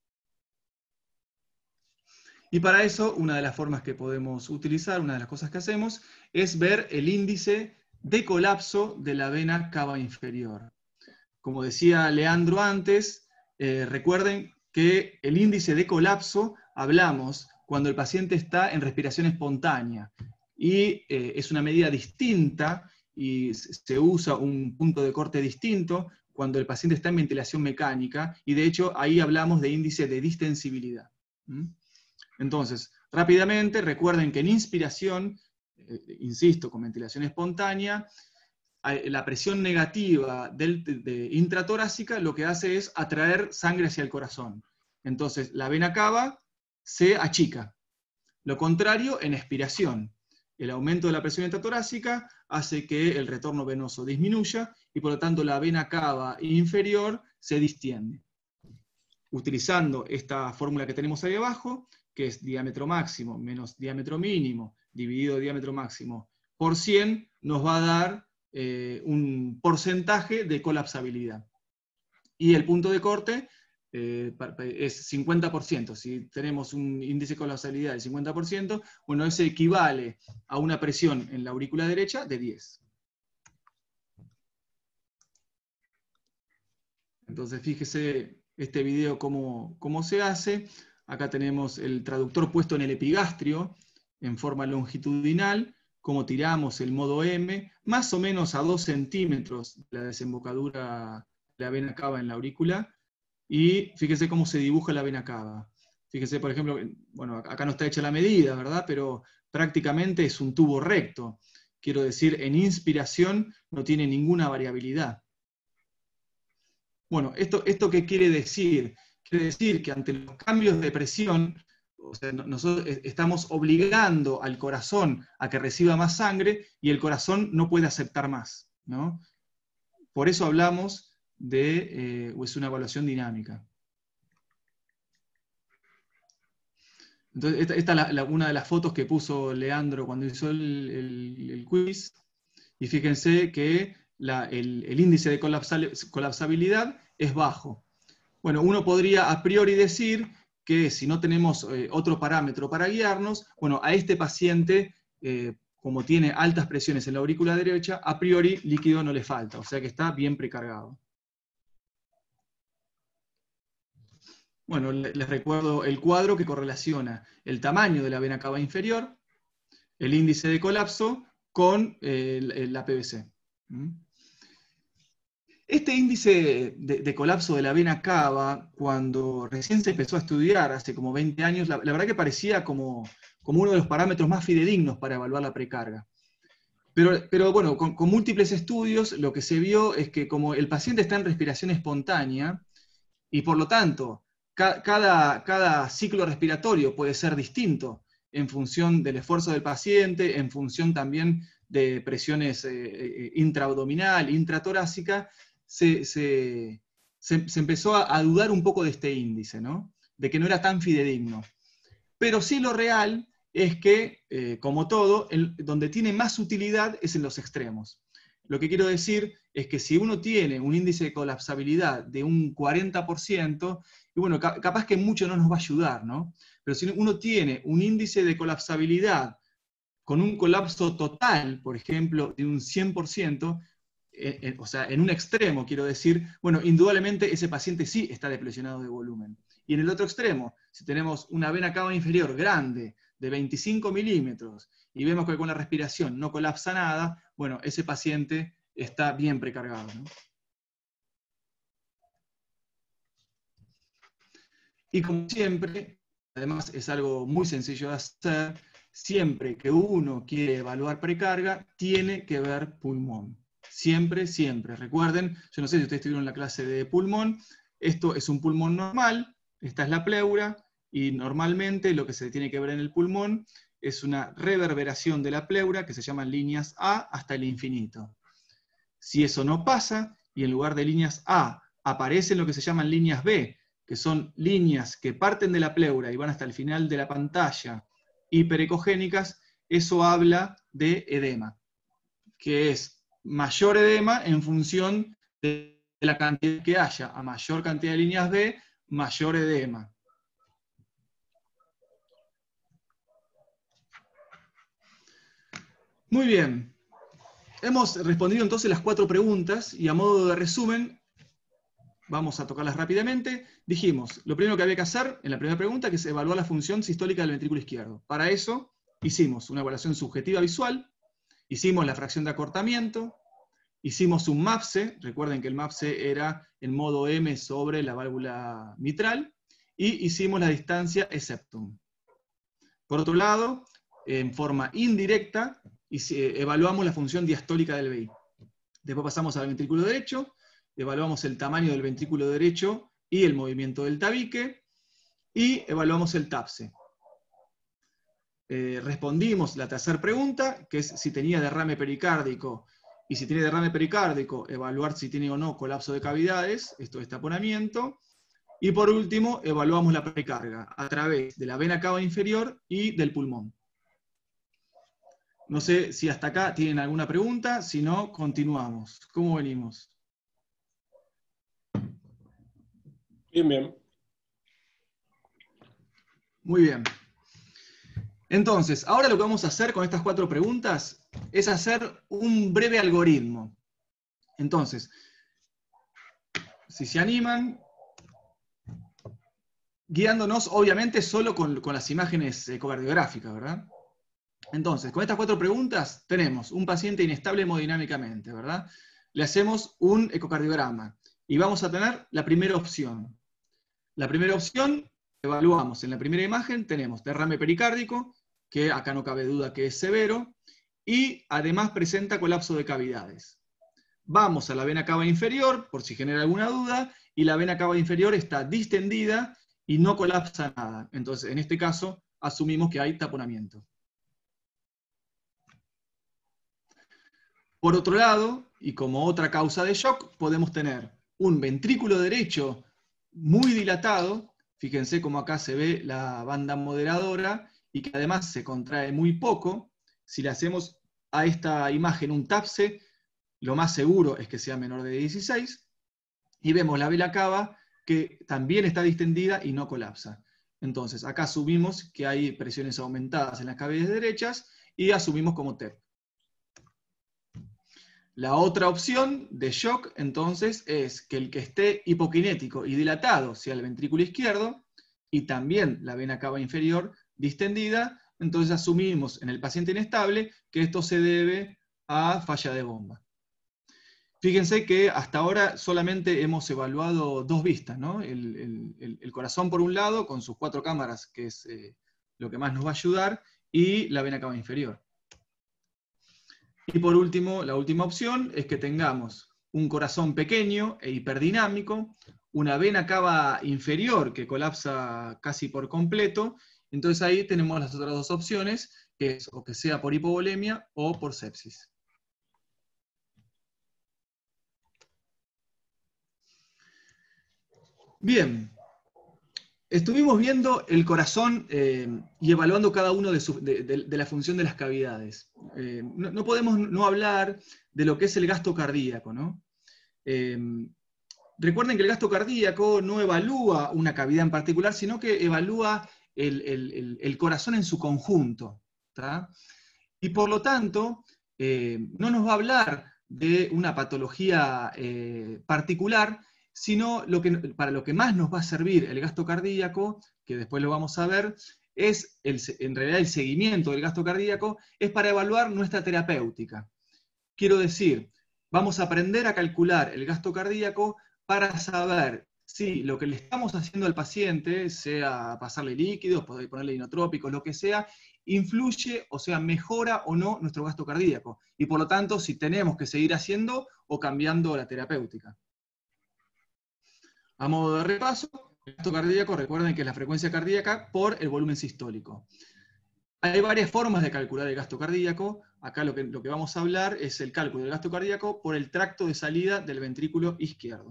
Y para eso, una de las formas que podemos utilizar, una de las cosas que hacemos, es ver el índice de colapso de la vena cava inferior. Como decía Leandro antes, recuerden que el índice de colapso hablamos cuando el paciente está en respiración espontánea, y es una medida distinta y se usa un punto de corte distinto cuando el paciente está en ventilación mecánica, y de hecho ahí hablamos de índice de distensibilidad. Entonces, rápidamente recuerden que en inspiración, insisto, con ventilación espontánea, la presión negativa intratorácica lo que hace es atraer sangre hacia el corazón. Entonces, la vena cava se achica. Lo contrario en expiración. El aumento de la presión intratorácica hace que el retorno venoso disminuya, y por lo tanto la vena cava inferior se distiende. Utilizando esta fórmula que tenemos ahí abajo, que es diámetro máximo menos diámetro mínimo dividido diámetro máximo por 100, nos va a dar un porcentaje de colapsabilidad. Y el punto de corte es 50%. Si tenemos un índice de colapsabilidad del 50%, bueno, eso equivale a una presión en la aurícula derecha de 10. Entonces, fíjese este video cómo se hace. Acá tenemos el traductor puesto en el epigastrio en forma longitudinal, como tiramos el modo M, más o menos a 2 centímetros de la desembocadura de la vena cava en la aurícula, y fíjese cómo se dibuja la vena cava. Fíjese, por ejemplo, bueno, acá no está hecha la medida, ¿verdad? Pero prácticamente es un tubo recto. Quiero decir, en inspiración no tiene ninguna variabilidad. Bueno, ¿esto qué quiere decir? Quiere decir que ante los cambios de presión, o sea, nosotros estamos obligando al corazón a que reciba más sangre, y el corazón no puede aceptar más, ¿no? Por eso hablamos de es una evaluación dinámica. Entonces, esta es una de las fotos que puso Leandro cuando hizo el quiz, y fíjense que el índice de colapsabilidad es bajo. Bueno, uno podría a priori decir que si no tenemos otro parámetro para guiarnos, bueno, a este paciente, como tiene altas presiones en la aurícula derecha, a priori líquido no le falta, o sea que está bien precargado. Bueno, les recuerdo el cuadro que correlaciona el tamaño de la vena cava inferior, el índice de colapso, con la PVC. Este índice de colapso de la vena cava, cuando recién se empezó a estudiar, hace como 20 años, la verdad que parecía como uno de los parámetros más fidedignos para evaluar la precarga. Pero bueno, con múltiples estudios, lo que se vio es que como el paciente está en respiración espontánea, y por lo tanto, cada ciclo respiratorio puede ser distinto en función del esfuerzo del paciente, en función también de presiones intraabdominal, intratorácica, se empezó a dudar un poco de este índice, ¿no? De que no era tan fidedigno. Pero sí lo real es que, como todo, donde tiene más utilidad es en los extremos. Lo que quiero decir es que si uno tiene un índice de colapsabilidad de un 40%, y bueno, capaz que mucho no nos va a ayudar, ¿no? Pero si uno tiene un índice de colapsabilidad con un colapso total, por ejemplo, de un 100%, o sea, en un extremo, quiero decir, bueno, indudablemente ese paciente sí está deplesionado de volumen. Y en el otro extremo, si tenemos una vena cava inferior grande, de 25 milímetros, y vemos que con la respiración no colapsa nada, bueno, ese paciente está bien precargado, ¿no? Y como siempre, además es algo muy sencillo de hacer, siempre que uno quiere evaluar precarga, tiene que ver pulmón. Siempre, siempre. Recuerden, yo no sé si ustedes estuvieron en la clase de pulmón, esto es un pulmón normal, esta es la pleura, y normalmente lo que se tiene que ver en el pulmón es una reverberación de la pleura, que se llaman líneas A hasta el infinito. Si eso no pasa, y en lugar de líneas A aparecen lo que se llaman líneas B, que son líneas que parten de la pleura y van hasta el final de la pantalla, hiperecogénicas, eso habla de edema, que es mayor edema en función de la cantidad que haya. A mayor cantidad de líneas B, mayor edema. Muy bien. Hemos respondido entonces las 4 preguntas, y a modo de resumen, vamos a tocarlas rápidamente. Dijimos, lo primero que había que hacer en la primera pregunta, que es evaluar la función sistólica del ventrículo izquierdo. Para eso, hicimos una evaluación subjetiva visual, hicimos la fracción de acortamiento, hicimos un MAPSE, recuerden que el MAPSE era en modo M sobre la válvula mitral, y hicimos la distancia E-septum. Por otro lado, en forma indirecta, evaluamos la función diastólica del VI. Después pasamos al ventrículo derecho, evaluamos el tamaño del ventrículo derecho y el movimiento del tabique, y evaluamos el TAPSE. Respondimos la tercera pregunta, que es si tenía derrame pericárdico, y si tiene derrame pericárdico, evaluar si tiene o no colapso de cavidades, esto es taponamiento. Y por último, evaluamos la precarga a través de la vena cava inferior y del pulmón. No sé si hasta acá tienen alguna pregunta, si no, continuamos. ¿Cómo venimos? Bien, bien. Muy bien. Entonces, ahora lo que vamos a hacer con estas 4 preguntas es hacer un breve algoritmo. Entonces, si se animan, guiándonos obviamente solo con las imágenes ecocardiográficas, ¿verdad? Entonces, con estas 4 preguntas tenemos un paciente inestable hemodinámicamente, ¿verdad? Le hacemos un ecocardiograma y vamos a tener la primera opción. La primera opción, evaluamos en la primera imagen, tenemos derrame pericárdico, que acá no cabe duda que es severo, y además presenta colapso de cavidades. Vamos a la vena cava inferior, por si genera alguna duda, y la vena cava inferior está distendida y no colapsa nada. Entonces, en este caso, asumimos que hay taponamiento. Por otro lado, y como otra causa de shock, podemos tener un ventrículo derecho muy dilatado, fíjense cómo acá se ve la banda moderadora, y que además se contrae muy poco. Si le hacemos a esta imagen un TAPSE, lo más seguro es que sea menor de 16, y vemos la vena cava que también está distendida y no colapsa. Entonces, acá asumimos que hay presiones aumentadas en las cavidades derechas y asumimos como TEP. La otra opción de shock, entonces, es que el que esté hipokinético y dilatado sea el ventrículo izquierdo, y también la vena cava inferior distendida, entonces asumimos en el paciente inestable que esto se debe a falla de bomba. Fíjense que hasta ahora solamente hemos evaluado dos vistas, ¿no? El corazón por un lado, con sus 4 cámaras, que es lo que más nos va a ayudar, y la vena cava inferior. Y por último, la última opción es que tengamos un corazón pequeño e hiperdinamico, una vena cava inferior que colapsa casi por completo, entonces ahí tenemos las otras dos opciones, que es o que sea por hipovolemia o por sepsis. Bien, estuvimos viendo el corazón y evaluando cada uno de la función de las cavidades. No podemos no hablar de lo que es el gasto cardíaco, ¿no? Recuerden que el gasto cardíaco no evalúa una cavidad en particular, sino que evalúa el corazón en su conjunto, ¿tá? Y por lo tanto, no nos va a hablar de una patología particular, sino para lo que más nos va a servir el gasto cardíaco, que después lo vamos a ver, es en realidad el seguimiento del gasto cardíaco, es para evaluar nuestra terapéutica. Quiero decir, vamos a aprender a calcular el gasto cardíaco para saber si lo que le estamos haciendo al paciente, sea pasarle líquidos, ponerle inotrópicos, lo que sea, influye, o sea, mejora o no nuestro gasto cardíaco. Y por lo tanto, si tenemos que seguir haciendo o cambiando la terapéutica. A modo de repaso, el gasto cardíaco, recuerden que es la frecuencia cardíaca por el volumen sistólico. Hay varias formas de calcular el gasto cardíaco. Acá lo que vamos a hablar es el cálculo del gasto cardíaco por el tracto de salida del ventrículo izquierdo.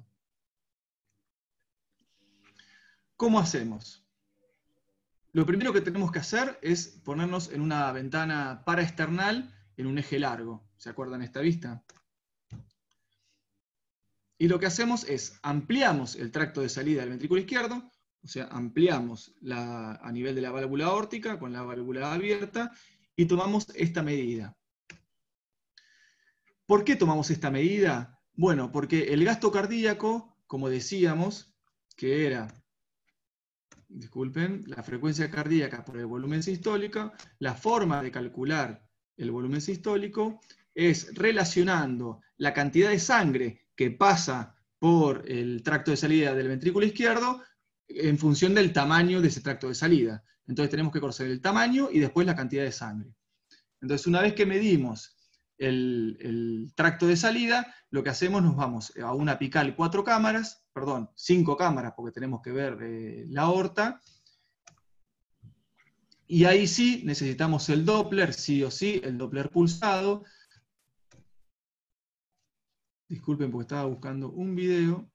¿Cómo hacemos? Lo primero que tenemos que hacer es ponernos en una ventana paraesternal en un eje largo. ¿Se acuerdan esta vista? Y lo que hacemos es ampliamos el tracto de salida del ventrículo izquierdo, o sea, ampliamos a nivel de la válvula aórtica con la válvula abierta y tomamos esta medida. ¿Por qué tomamos esta medida? Bueno, porque el gasto cardíaco, como decíamos, que era, disculpen, la frecuencia cardíaca por el volumen sistólico, la forma de calcular el volumen sistólico es relacionando la cantidad de sangre que pasa por el tracto de salida del ventrículo izquierdo en función del tamaño de ese tracto de salida. Entonces tenemos que conocer el tamaño y después la cantidad de sangre. Entonces una vez que medimos el tracto de salida, lo que hacemos, nos vamos a una apical 5 cámaras, porque tenemos que ver la aorta, y ahí sí necesitamos el Doppler, sí o sí, el Doppler pulsado. Disculpen porque estaba buscando un video.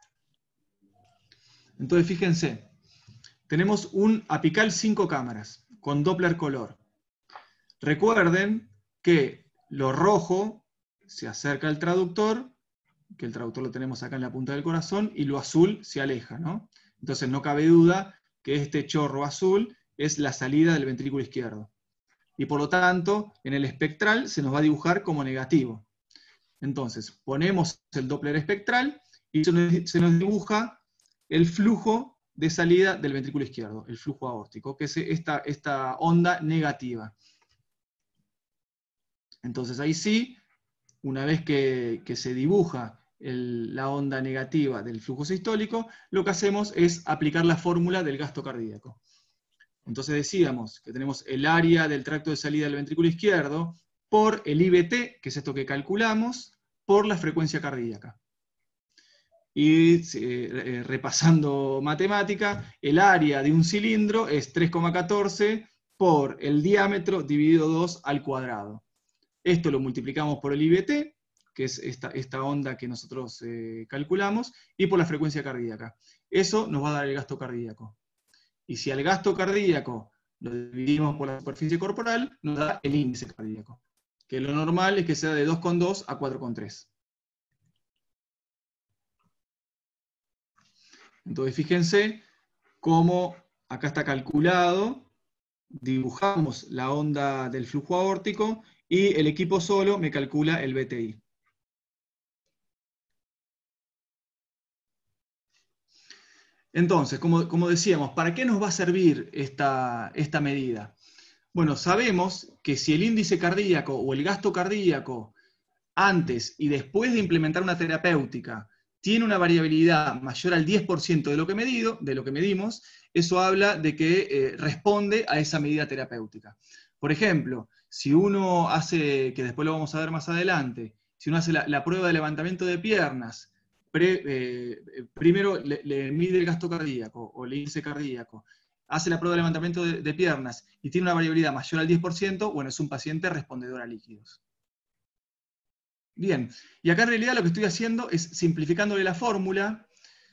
Entonces fíjense, tenemos un apical 5 cámaras, con Doppler color. Recuerden que lo rojo se acerca al traductor, que el traductor lo tenemos acá en la punta del corazón, y lo azul se aleja, ¿no? Entonces no cabe duda que este chorro azul es la salida del ventrículo izquierdo. Y por lo tanto, en el espectral se nos va a dibujar como negativo. Entonces, ponemos el Doppler espectral y se nos dibuja el flujo de salida del ventrículo izquierdo, el flujo aórtico, que es esta onda negativa. Entonces ahí sí, una vez que se dibuja la onda negativa del flujo sistólico, lo que hacemos es aplicar la fórmula del gasto cardíaco. Entonces decíamos que tenemos el área del tracto de salida del ventrículo izquierdo por el IVT, que es esto que calculamos, por la frecuencia cardíaca. Y repasando matemática, el área de un cilindro es 3,14 por el diámetro dividido 2 al cuadrado. Esto lo multiplicamos por el IVT, que es esta onda que nosotros calculamos, y por la frecuencia cardíaca. Eso nos va a dar el gasto cardíaco. Y si al gasto cardíaco lo dividimos por la superficie corporal, nos da el índice cardíaco, que lo normal es que sea de 2,2 a 4,3. Entonces fíjense cómo acá está calculado, dibujamos la onda del flujo aórtico y el equipo solo me calcula el BTI. Entonces, como decíamos, ¿para qué nos va a servir esta medida? Bueno, sabemos que si el índice cardíaco o el gasto cardíaco antes y después de implementar una terapéutica tiene una variabilidad mayor al 10% de lo que medimos, eso habla de que responde a esa medida terapéutica. Por ejemplo, si uno hace, que después lo vamos a ver más adelante, si uno hace la prueba de levantamiento de piernas, primero le mide el gasto cardíaco o el índice cardíaco, hace la prueba de levantamiento de piernas y tiene una variabilidad mayor al 10%, bueno, es un paciente respondedor a líquidos. Bien, y acá en realidad lo que estoy haciendo es simplificándole la fórmula,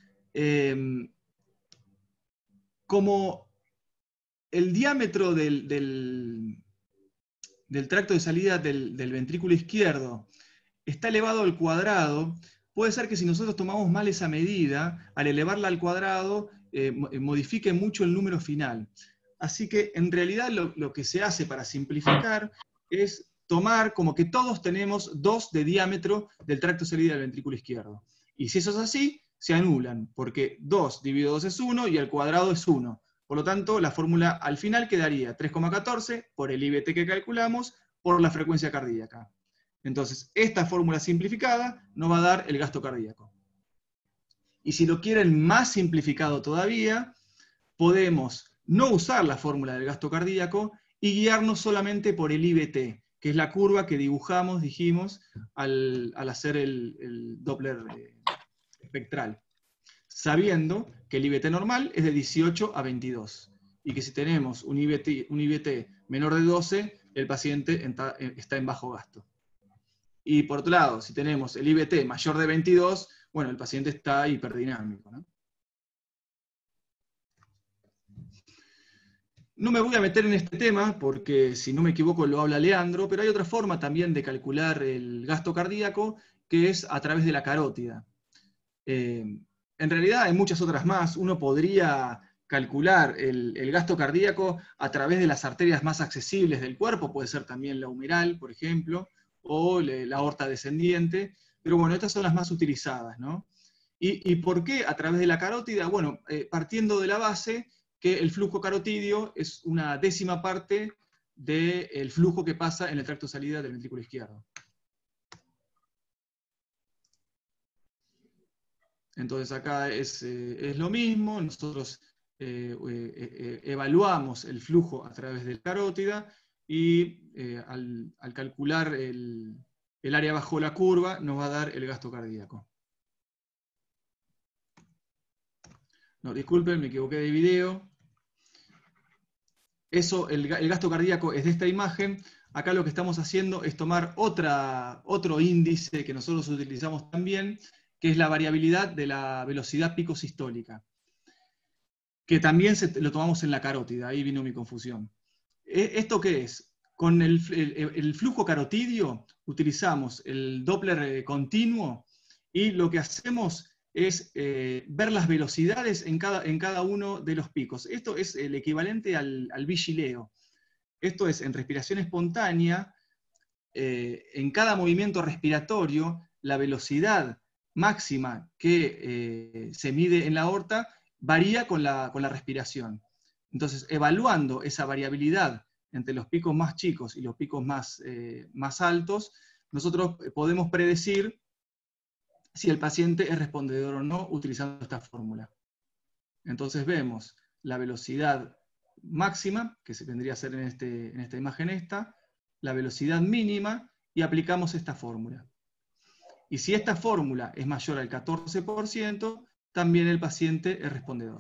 como el diámetro del tracto de salida del ventrículo izquierdo está elevado al cuadrado, puede ser que si nosotros tomamos mal esa medida, al elevarla al cuadrado, modifique mucho el número final. Así que en realidad lo que se hace para simplificar es tomar como que todos tenemos 2 de diámetro del tracto de salida del ventrículo izquierdo. Y si eso es así, se anulan, porque 2 dividido 2 es 1 y al cuadrado es 1. Por lo tanto, la fórmula al final quedaría 3,14 por el IVT que calculamos por la frecuencia cardíaca. Entonces, esta fórmula simplificada nos va a dar el gasto cardíaco. Y si lo quieren más simplificado todavía, podemos no usar la fórmula del gasto cardíaco y guiarnos solamente por el IVT, que es la curva que dibujamos, dijimos, al hacer el Doppler espectral, sabiendo que el IVT normal es de 18 a 22, y que si tenemos un IVT menor de 12, el paciente está en bajo gasto. Y por otro lado, si tenemos el IVT mayor de 22, bueno, el paciente está hiperdinâmico, ¿no? No me voy a meter en este tema, porque si no me equivoco lo habla Leandro, pero hay otra forma también de calcular el gasto cardíaco, que es a través de la carótida. En realidad hay muchas otras más. Uno podría calcular el gasto cardíaco a través de las arterias más accesibles del cuerpo, puede ser también la humeral, por ejemplo, o la aorta descendiente, pero bueno, estas son las más utilizadas, ¿no? ¿Y por qué a través de la carótida? Bueno, partiendo de la base que el flujo carotidio es una décima parte del flujo que pasa en el tracto de salida del ventrículo izquierdo. Entonces acá es lo mismo, nosotros evaluamos el flujo a través de la carótida y al calcular el área bajo la curva nos va a dar el gasto cardíaco. No, disculpen, me equivoqué de video. Eso, el gasto cardíaco es de esta imagen. Acá lo que estamos haciendo es tomar otro índice que nosotros utilizamos también, que es la variabilidad de la velocidad pico sistólica, que también lo tomamos en la carótida, ahí vino mi confusión. ¿Esto qué es? Con el flujo carotidio utilizamos el Doppler continuo y lo que hacemos es ver las velocidades en cada uno de los picos. Esto es el equivalente al vigileo. Esto es, en respiración espontánea, en cada movimiento respiratorio, la velocidad máxima que se mide en la aorta varía con la respiración. Entonces, evaluando esa variabilidad entre los picos más chicos y los picos más altos, nosotros podemos predecir si el paciente es respondedor o no utilizando esta fórmula. Entonces vemos la velocidad máxima, que se vendría a ser en esta imagen la velocidad mínima, y aplicamos esta fórmula. Y si esta fórmula es mayor al 14%, también el paciente es respondedor.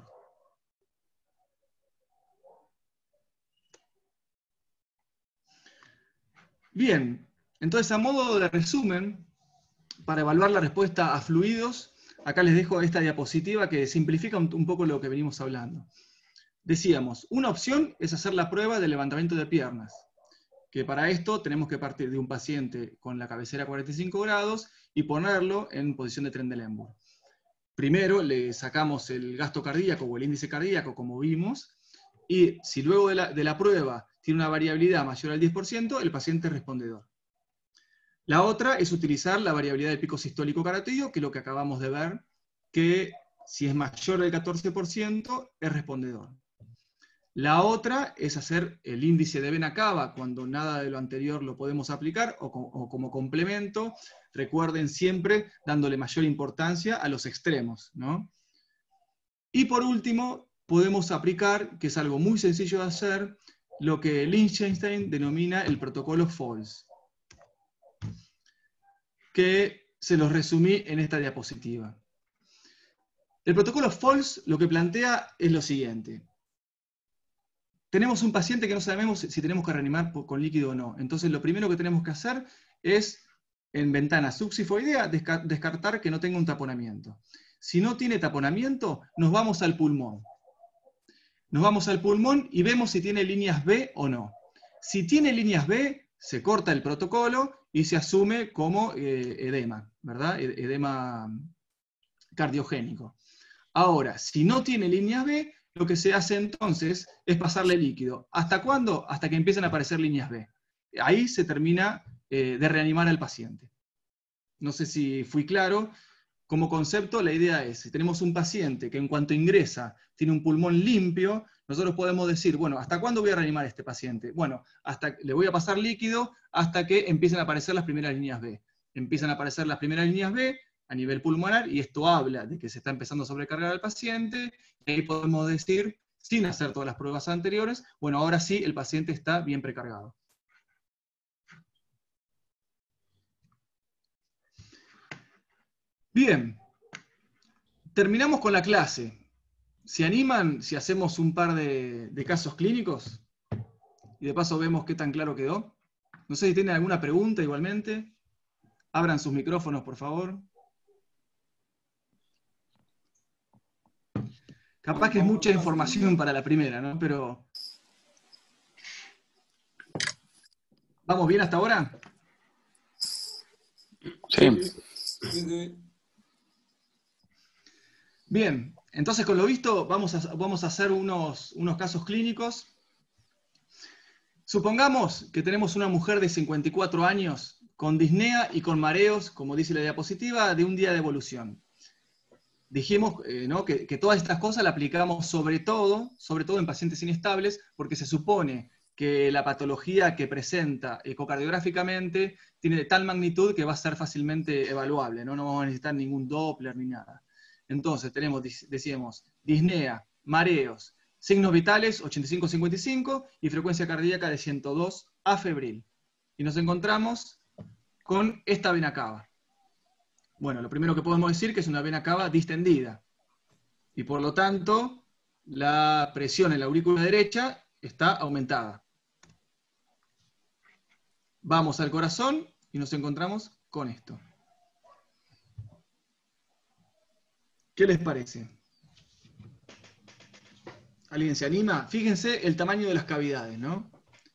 Bien, entonces a modo de resumen, para evaluar la respuesta a fluidos, acá les dejo esta diapositiva que simplifica un poco lo que venimos hablando. Decíamos, una opción es hacer la prueba de levantamiento de piernas, que para esto tenemos que partir de un paciente con la cabecera a 45 grados y ponerlo en posición de Trendelenburg. Primero le sacamos el gasto cardíaco o el índice cardíaco, como vimos, y si luego de la prueba tiene una variabilidad mayor al 10%, el paciente es respondedor. La otra es utilizar la variabilidad del pico sistólico carotídeo, que es lo que acabamos de ver, que si es mayor al 14% es respondedor. La otra es hacer el índice de vena cava cuando nada de lo anterior lo podemos aplicar, o como complemento, recuerden siempre dándole mayor importancia a los extremos, ¿no? Y por último, podemos aplicar, que es algo muy sencillo de hacer, lo que Lichtenstein denomina el protocolo FALS, que se los resumí en esta diapositiva. El protocolo FALS lo que plantea es lo siguiente. Tenemos un paciente que no sabemos si tenemos que reanimar con líquido o no. Entonces lo primero que tenemos que hacer es, en ventana subsifoidea, descartar que no tenga un taponamiento. Si no tiene taponamiento, nos vamos al pulmón. Nos vamos al pulmón y vemos si tiene líneas B o no. Si tiene líneas B, se corta el protocolo y se asume como edema, ¿verdad? Edema cardiogénico. Ahora, si no tiene líneas B, lo que se hace entonces es pasarle líquido. ¿Hasta cuándo? Hasta que empiezan a aparecer líneas B. Ahí se termina de reanimar al paciente. No sé si fui claro. Como concepto, la idea es, si tenemos un paciente que en cuanto ingresa tiene un pulmón limpio, nosotros podemos decir, bueno, ¿hasta cuándo voy a reanimar a este paciente? Bueno, le voy a pasar líquido hasta que empiecen a aparecer las primeras líneas B. Empiezan a aparecer las primeras líneas B a nivel pulmonar, y esto habla de que se está empezando a sobrecargar al paciente, y ahí podemos decir, sin hacer todas las pruebas anteriores, bueno, ahora sí el paciente está bien precargado. Bien, terminamos con la clase. ¿Se animan si hacemos un par de casos clínicos? Y de paso vemos qué tan claro quedó. No sé si tienen alguna pregunta igualmente. Abran sus micrófonos, por favor. Capaz que es mucha información para la primera, ¿no? Pero... ¿vamos bien hasta ahora? Sí. Bien, entonces con lo visto vamos a hacer unos casos clínicos. Supongamos que tenemos una mujer de 54 años con disnea y con mareos, como dice la diapositiva, de un día de evolución. Dijimos ¿no? que todas estas cosas las aplicamos sobre todo en pacientes inestables, porque se supone que la patología que presenta ecocardiográficamente tiene de tal magnitud que va a ser fácilmente evaluable, no vamos a necesitar ningún Doppler ni nada. Entonces decíamos disnea, mareos, signos vitales 85-55 y frecuencia cardíaca de 102 a febril. Y nos encontramos con esta vena cava. Bueno, lo primero que podemos decir que es una vena cava distendida. Y por lo tanto, la presión en la aurícula derecha está aumentada. Vamos al corazón y nos encontramos con esto. ¿Qué les parece? ¿Alguien se anima? Fíjense el tamaño de las cavidades, ¿no?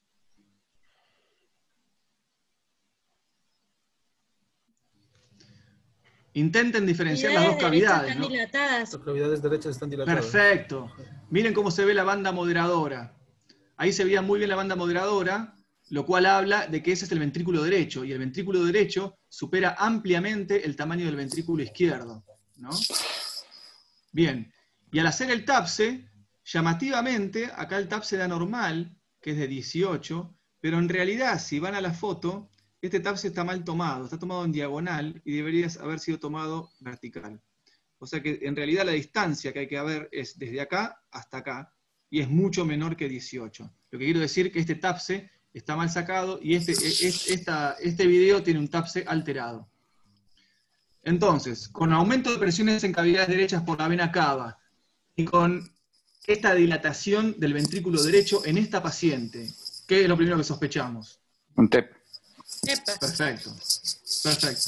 Intenten diferenciar las dos cavidades, ¿no? Las cavidades derechas están dilatadas. Perfecto. Miren cómo se ve la banda moderadora. Ahí se veía muy bien la banda moderadora, lo cual habla de que ese es el ventrículo derecho, y el ventrículo derecho supera ampliamente el tamaño del ventrículo izquierdo, ¿no? Bien, y al hacer el TAPSE, llamativamente, acá el TAPSE da normal, que es de 18, pero en realidad, si van a la foto, este TAPSE está mal tomado, está tomado en diagonal y debería haber sido tomado vertical. O sea que en realidad la distancia que hay que ver es desde acá hasta acá, y es mucho menor que 18. Lo que quiero decir es que este TAPSE está mal sacado, y este video tiene un TAPSE alterado. Entonces, con aumento de presiones en cavidades derechas por la vena cava, y con esta dilatación del ventrículo derecho en esta paciente, ¿qué es lo primero que sospechamos? Un TEP. Perfecto, perfecto.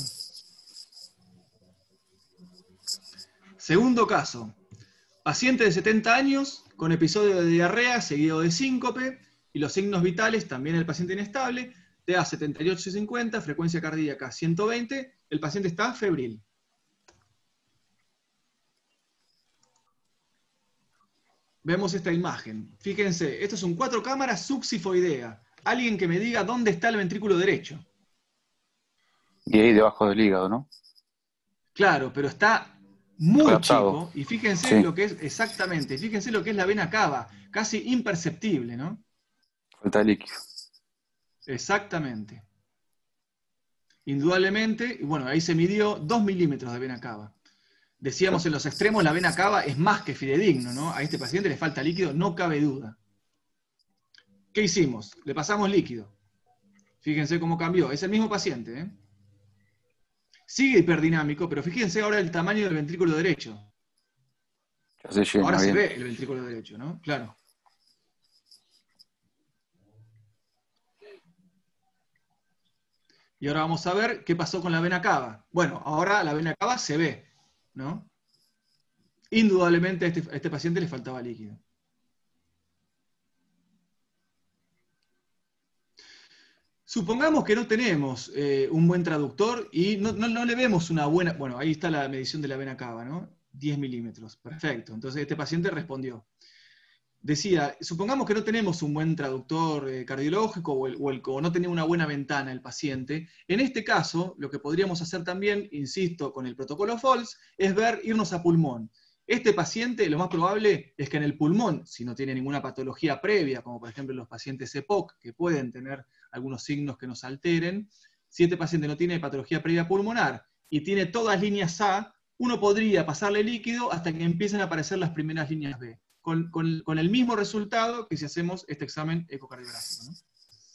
Segundo caso, paciente de 70 años con episodio de diarrea seguido de síncope y los signos vitales, también el paciente inestable, TA 78 y 50, frecuencia cardíaca 120, el paciente está febril. vemos esta imagen. Fíjense, esto son 4 cámaras subsifoidea. Alguien que me diga dónde está el ventrículo derecho. Y ahí debajo del hígado, ¿no? Claro, pero está muy Colapsado. chico. Y fíjense Sí, lo que es, exactamente, fíjense lo que es la vena cava. Casi imperceptible, ¿no? falta de líquido. Exactamente. Indudablemente, y bueno, ahí se midió 2 milímetros de vena cava. Decíamos en los extremos, la vena cava es más que fidedigno, ¿no? A este paciente le falta líquido, no cabe duda. ¿Qué hicimos? Le pasamos líquido. Fíjense cómo cambió. Es el mismo paciente, ¿eh? Sigue hiperdinámico, pero fíjense ahora el tamaño del ventrículo derecho. Ya se Ahora llena se bien. ve el ventrículo derecho, ¿no? Claro. Y ahora vamos a ver qué pasó con la vena cava. Bueno, ahora la vena cava se ve, ¿no? Indudablemente a este paciente le faltaba líquido. Supongamos que no tenemos un buen traductor y no le vemos una buena... Bueno, ahí está la medición de la vena cava, ¿no? 10 milímetros. Perfecto. Entonces este paciente respondió. Decía, supongamos que no tenemos un buen traductor cardiológico o no tenía una buena ventana el paciente. En este caso, lo que podríamos hacer también, insisto, con el protocolo FOLS, es irnos a pulmón. Este paciente, lo más probable es que en el pulmón, si no tiene ninguna patología previa, como por ejemplo los pacientes EPOC, que pueden tener algunos signos que nos alteren, si este paciente no tiene patología previa pulmonar y tiene todas líneas A, uno podría pasarle líquido hasta que empiecen a aparecer las primeras líneas B. Con el mismo resultado que si hacemos este examen ecocardiográfico, ¿no?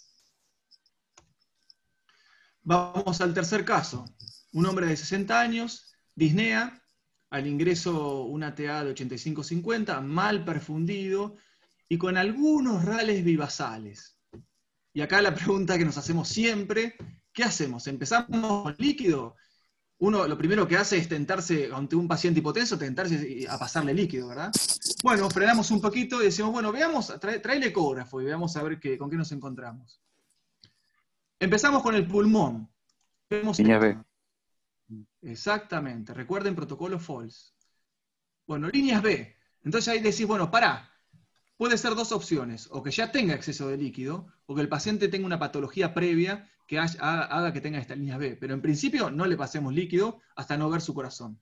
Vamos al tercer caso. Un hombre de 60 años, disnea, al ingreso una TA de 85-50, mal perfundido y con algunos rales bivasales. Y acá la pregunta que nos hacemos siempre, ¿qué hacemos? ¿Empezamos con líquido? Uno lo primero que hace es tentarse, ante un paciente hipotenso, tentarse a pasarle líquido, ¿verdad? Bueno, frenamos un poquito y decimos, bueno, veamos, trae el ecógrafo y veamos a ver con qué nos encontramos. Empezamos con el pulmón. Vemos Línea esto. B. Exactamente, recuerden protocolo FOLS. Bueno, líneas B. Entonces ahí decís, bueno, pará, puede ser 2 opciones, o que ya tenga exceso de líquido, o que el paciente tenga una patología previa que haga que tenga estas líneas B. Pero en principio no le pasemos líquido hasta no ver su corazón.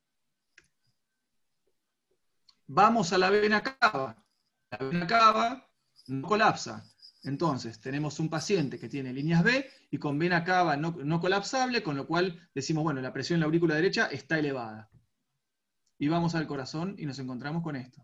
Vamos a la vena cava. La vena cava no colapsa. Entonces, tenemos un paciente que tiene líneas B y con vena cava no colapsable, con lo cual decimos, bueno, la presión en la aurícula derecha está elevada. Y vamos al corazón y nos encontramos con esto.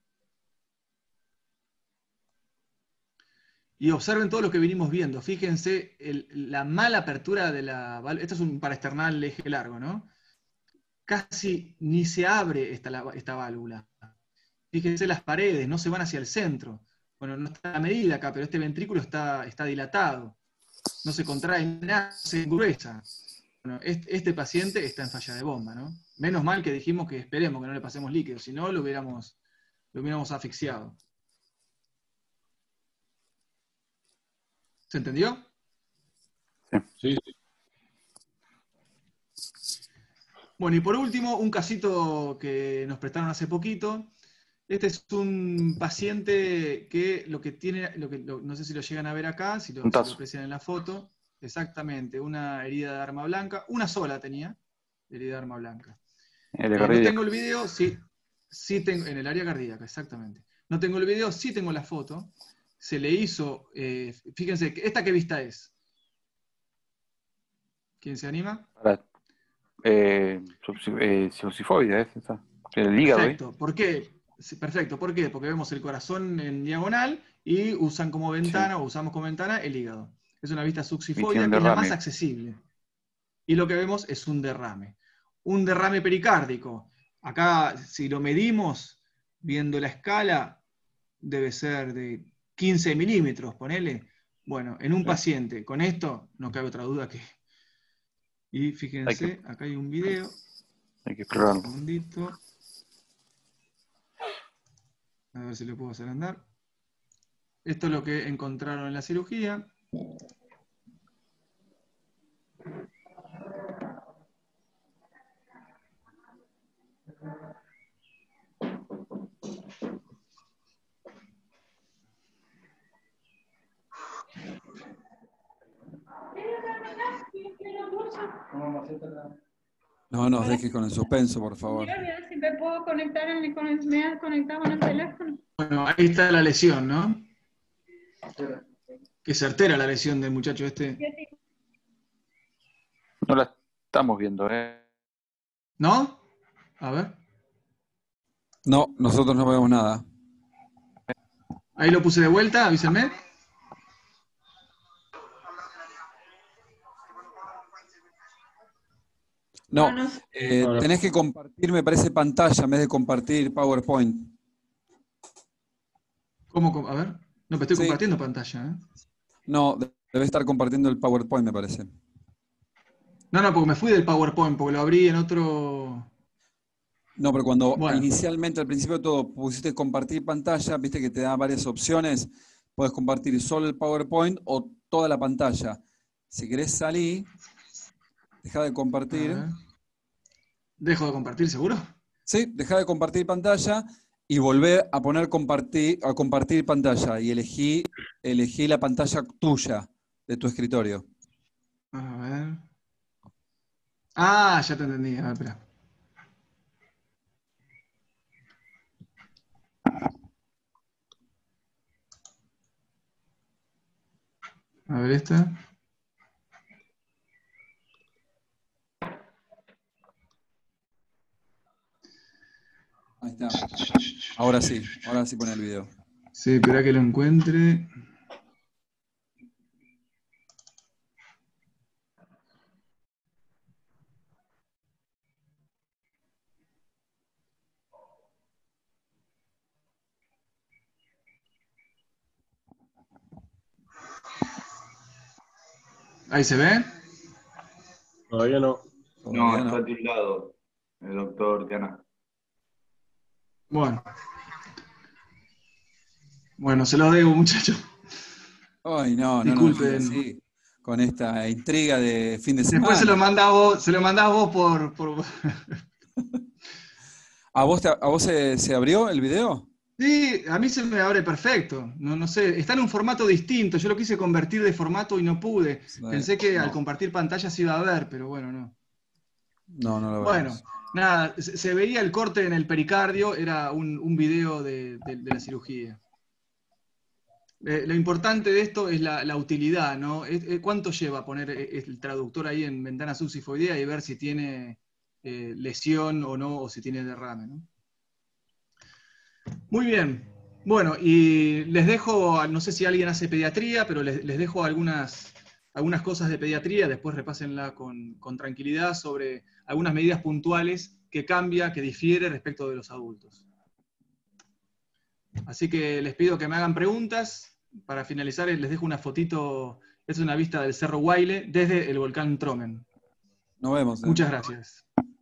Y observen todo lo que venimos viendo. Fíjense la mala apertura de la válvula. Esto es un paraesternal eje largo, ¿no? Casi ni se abre esta válvula. Fíjense las paredes, no se van hacia el centro. Bueno, no está la medida acá, pero este ventrículo está dilatado. No se contrae nada, no se engruesa. Bueno, este paciente está en falla de bomba, ¿no? Menos mal que dijimos que esperemos que no le pasemos líquido, si no lo hubiéramos asfixiado. ¿Se entendió? Sí. Sí. Bueno, y por último, un casito que nos prestaron hace poquito. Este es un paciente que lo que tiene, no sé si lo llegan a ver acá, si lo aprecian en la foto, exactamente, una herida de arma blanca, una sola tenía, herida de arma blanca. No tengo el video, sí tengo, en el área cardíaca, exactamente. No tengo el video, sí tengo la foto. Se le hizo, fíjense, ¿esta qué vista es? ¿Quién se anima? Subsifoide, ¿es esa? El hígado, Perfecto. ¿Por qué? Sí, perfecto. ¿Por qué? Porque vemos el corazón en diagonal y usan como ventana, sí. o usamos como ventana, el hígado. Es una vista Y tiene subsifoidea un que es la más derrame. accesible. Y lo que vemos es un derrame. Un derrame pericárdico. Acá, si lo medimos, viendo la escala, debe ser de 15 milímetros, ponele. Bueno, en un Sí. paciente, con esto, no cabe otra duda que... Y fíjense, acá hay un video. Hay que Un explorarlo. segundito. A ver si lo puedo hacer andar. Esto es lo que encontraron en la cirugía. No nos dejes con el suspenso, por favor. Quiero ver si me puedo conectar, me has conectado con el teléfono. Bueno, ahí está la lesión, ¿no? Qué certera la lesión del muchacho este. No la estamos viendo, ¿eh? ¿No? A ver. No, nosotros no vemos nada. Ahí lo puse de vuelta, avísenme. No, No, no. tenés que compartir, me parece, pantalla en vez de compartir PowerPoint. ¿Cómo? A ver. No, pero estoy Sí. compartiendo pantalla, ¿eh? No, debe estar compartiendo el PowerPoint, me parece. No, porque me fui del PowerPoint, porque lo abrí en otro... No, pero cuando Bueno. inicialmente, al principio de todo, pusiste compartir pantalla, viste que te da varias opciones. Puedes compartir solo el PowerPoint o toda la pantalla. Si querés salir, deja de A compartir. ver. ¿Dejo de compartir, seguro? Sí, deja de compartir pantalla y volver a poner compartir pantalla y elegí la pantalla tuya de tu escritorio. A ver. Ah, ya te entendí. A ver, espera. A ver esta. Ahí está. Ahora sí pone el video. Sí, espera que lo encuentre. ¿Ahí se ve? Todavía no. Todavía No, está tildado el doctor Tiana. Bueno. Bueno, se lo debo, muchachos. Ay, no, Disculpen. así, con esta intriga de fin de semana. Después se lo mandás vos por... ¿A vos se abrió el video? Sí, a mí se me abre perfecto. No sé, está en un formato distinto. Yo lo quise convertir de formato y no pude. Sí. Pensé que al No. compartir pantalla se iba a ver, pero bueno, no. No lo Bueno, vemos. nada, se veía el corte en el pericardio, era un video de la cirugía. Lo importante de esto es la utilidad, ¿no? ¿Cuánto lleva poner el traductor ahí en ventana subsifoidea y ver si tiene lesión o no, o si tiene derrame, ¿no? Muy bien. Bueno, y les dejo, no sé si alguien hace pediatría, pero les dejo algunas cosas de pediatría, después repásenla con tranquilidad sobre algunas medidas puntuales que cambia, que difiere respecto de los adultos. Así que les pido que me hagan preguntas. Para finalizar, les dejo una fotito, es una vista del Cerro Guaile desde el volcán Tromen. Nos vemos. Muchas gracias.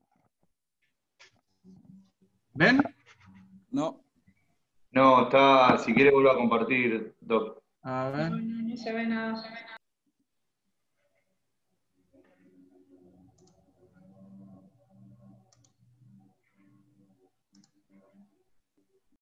¿Ven? No. No, está, si quiere vuelvo a compartir, Doc. A ver. No se ve nada.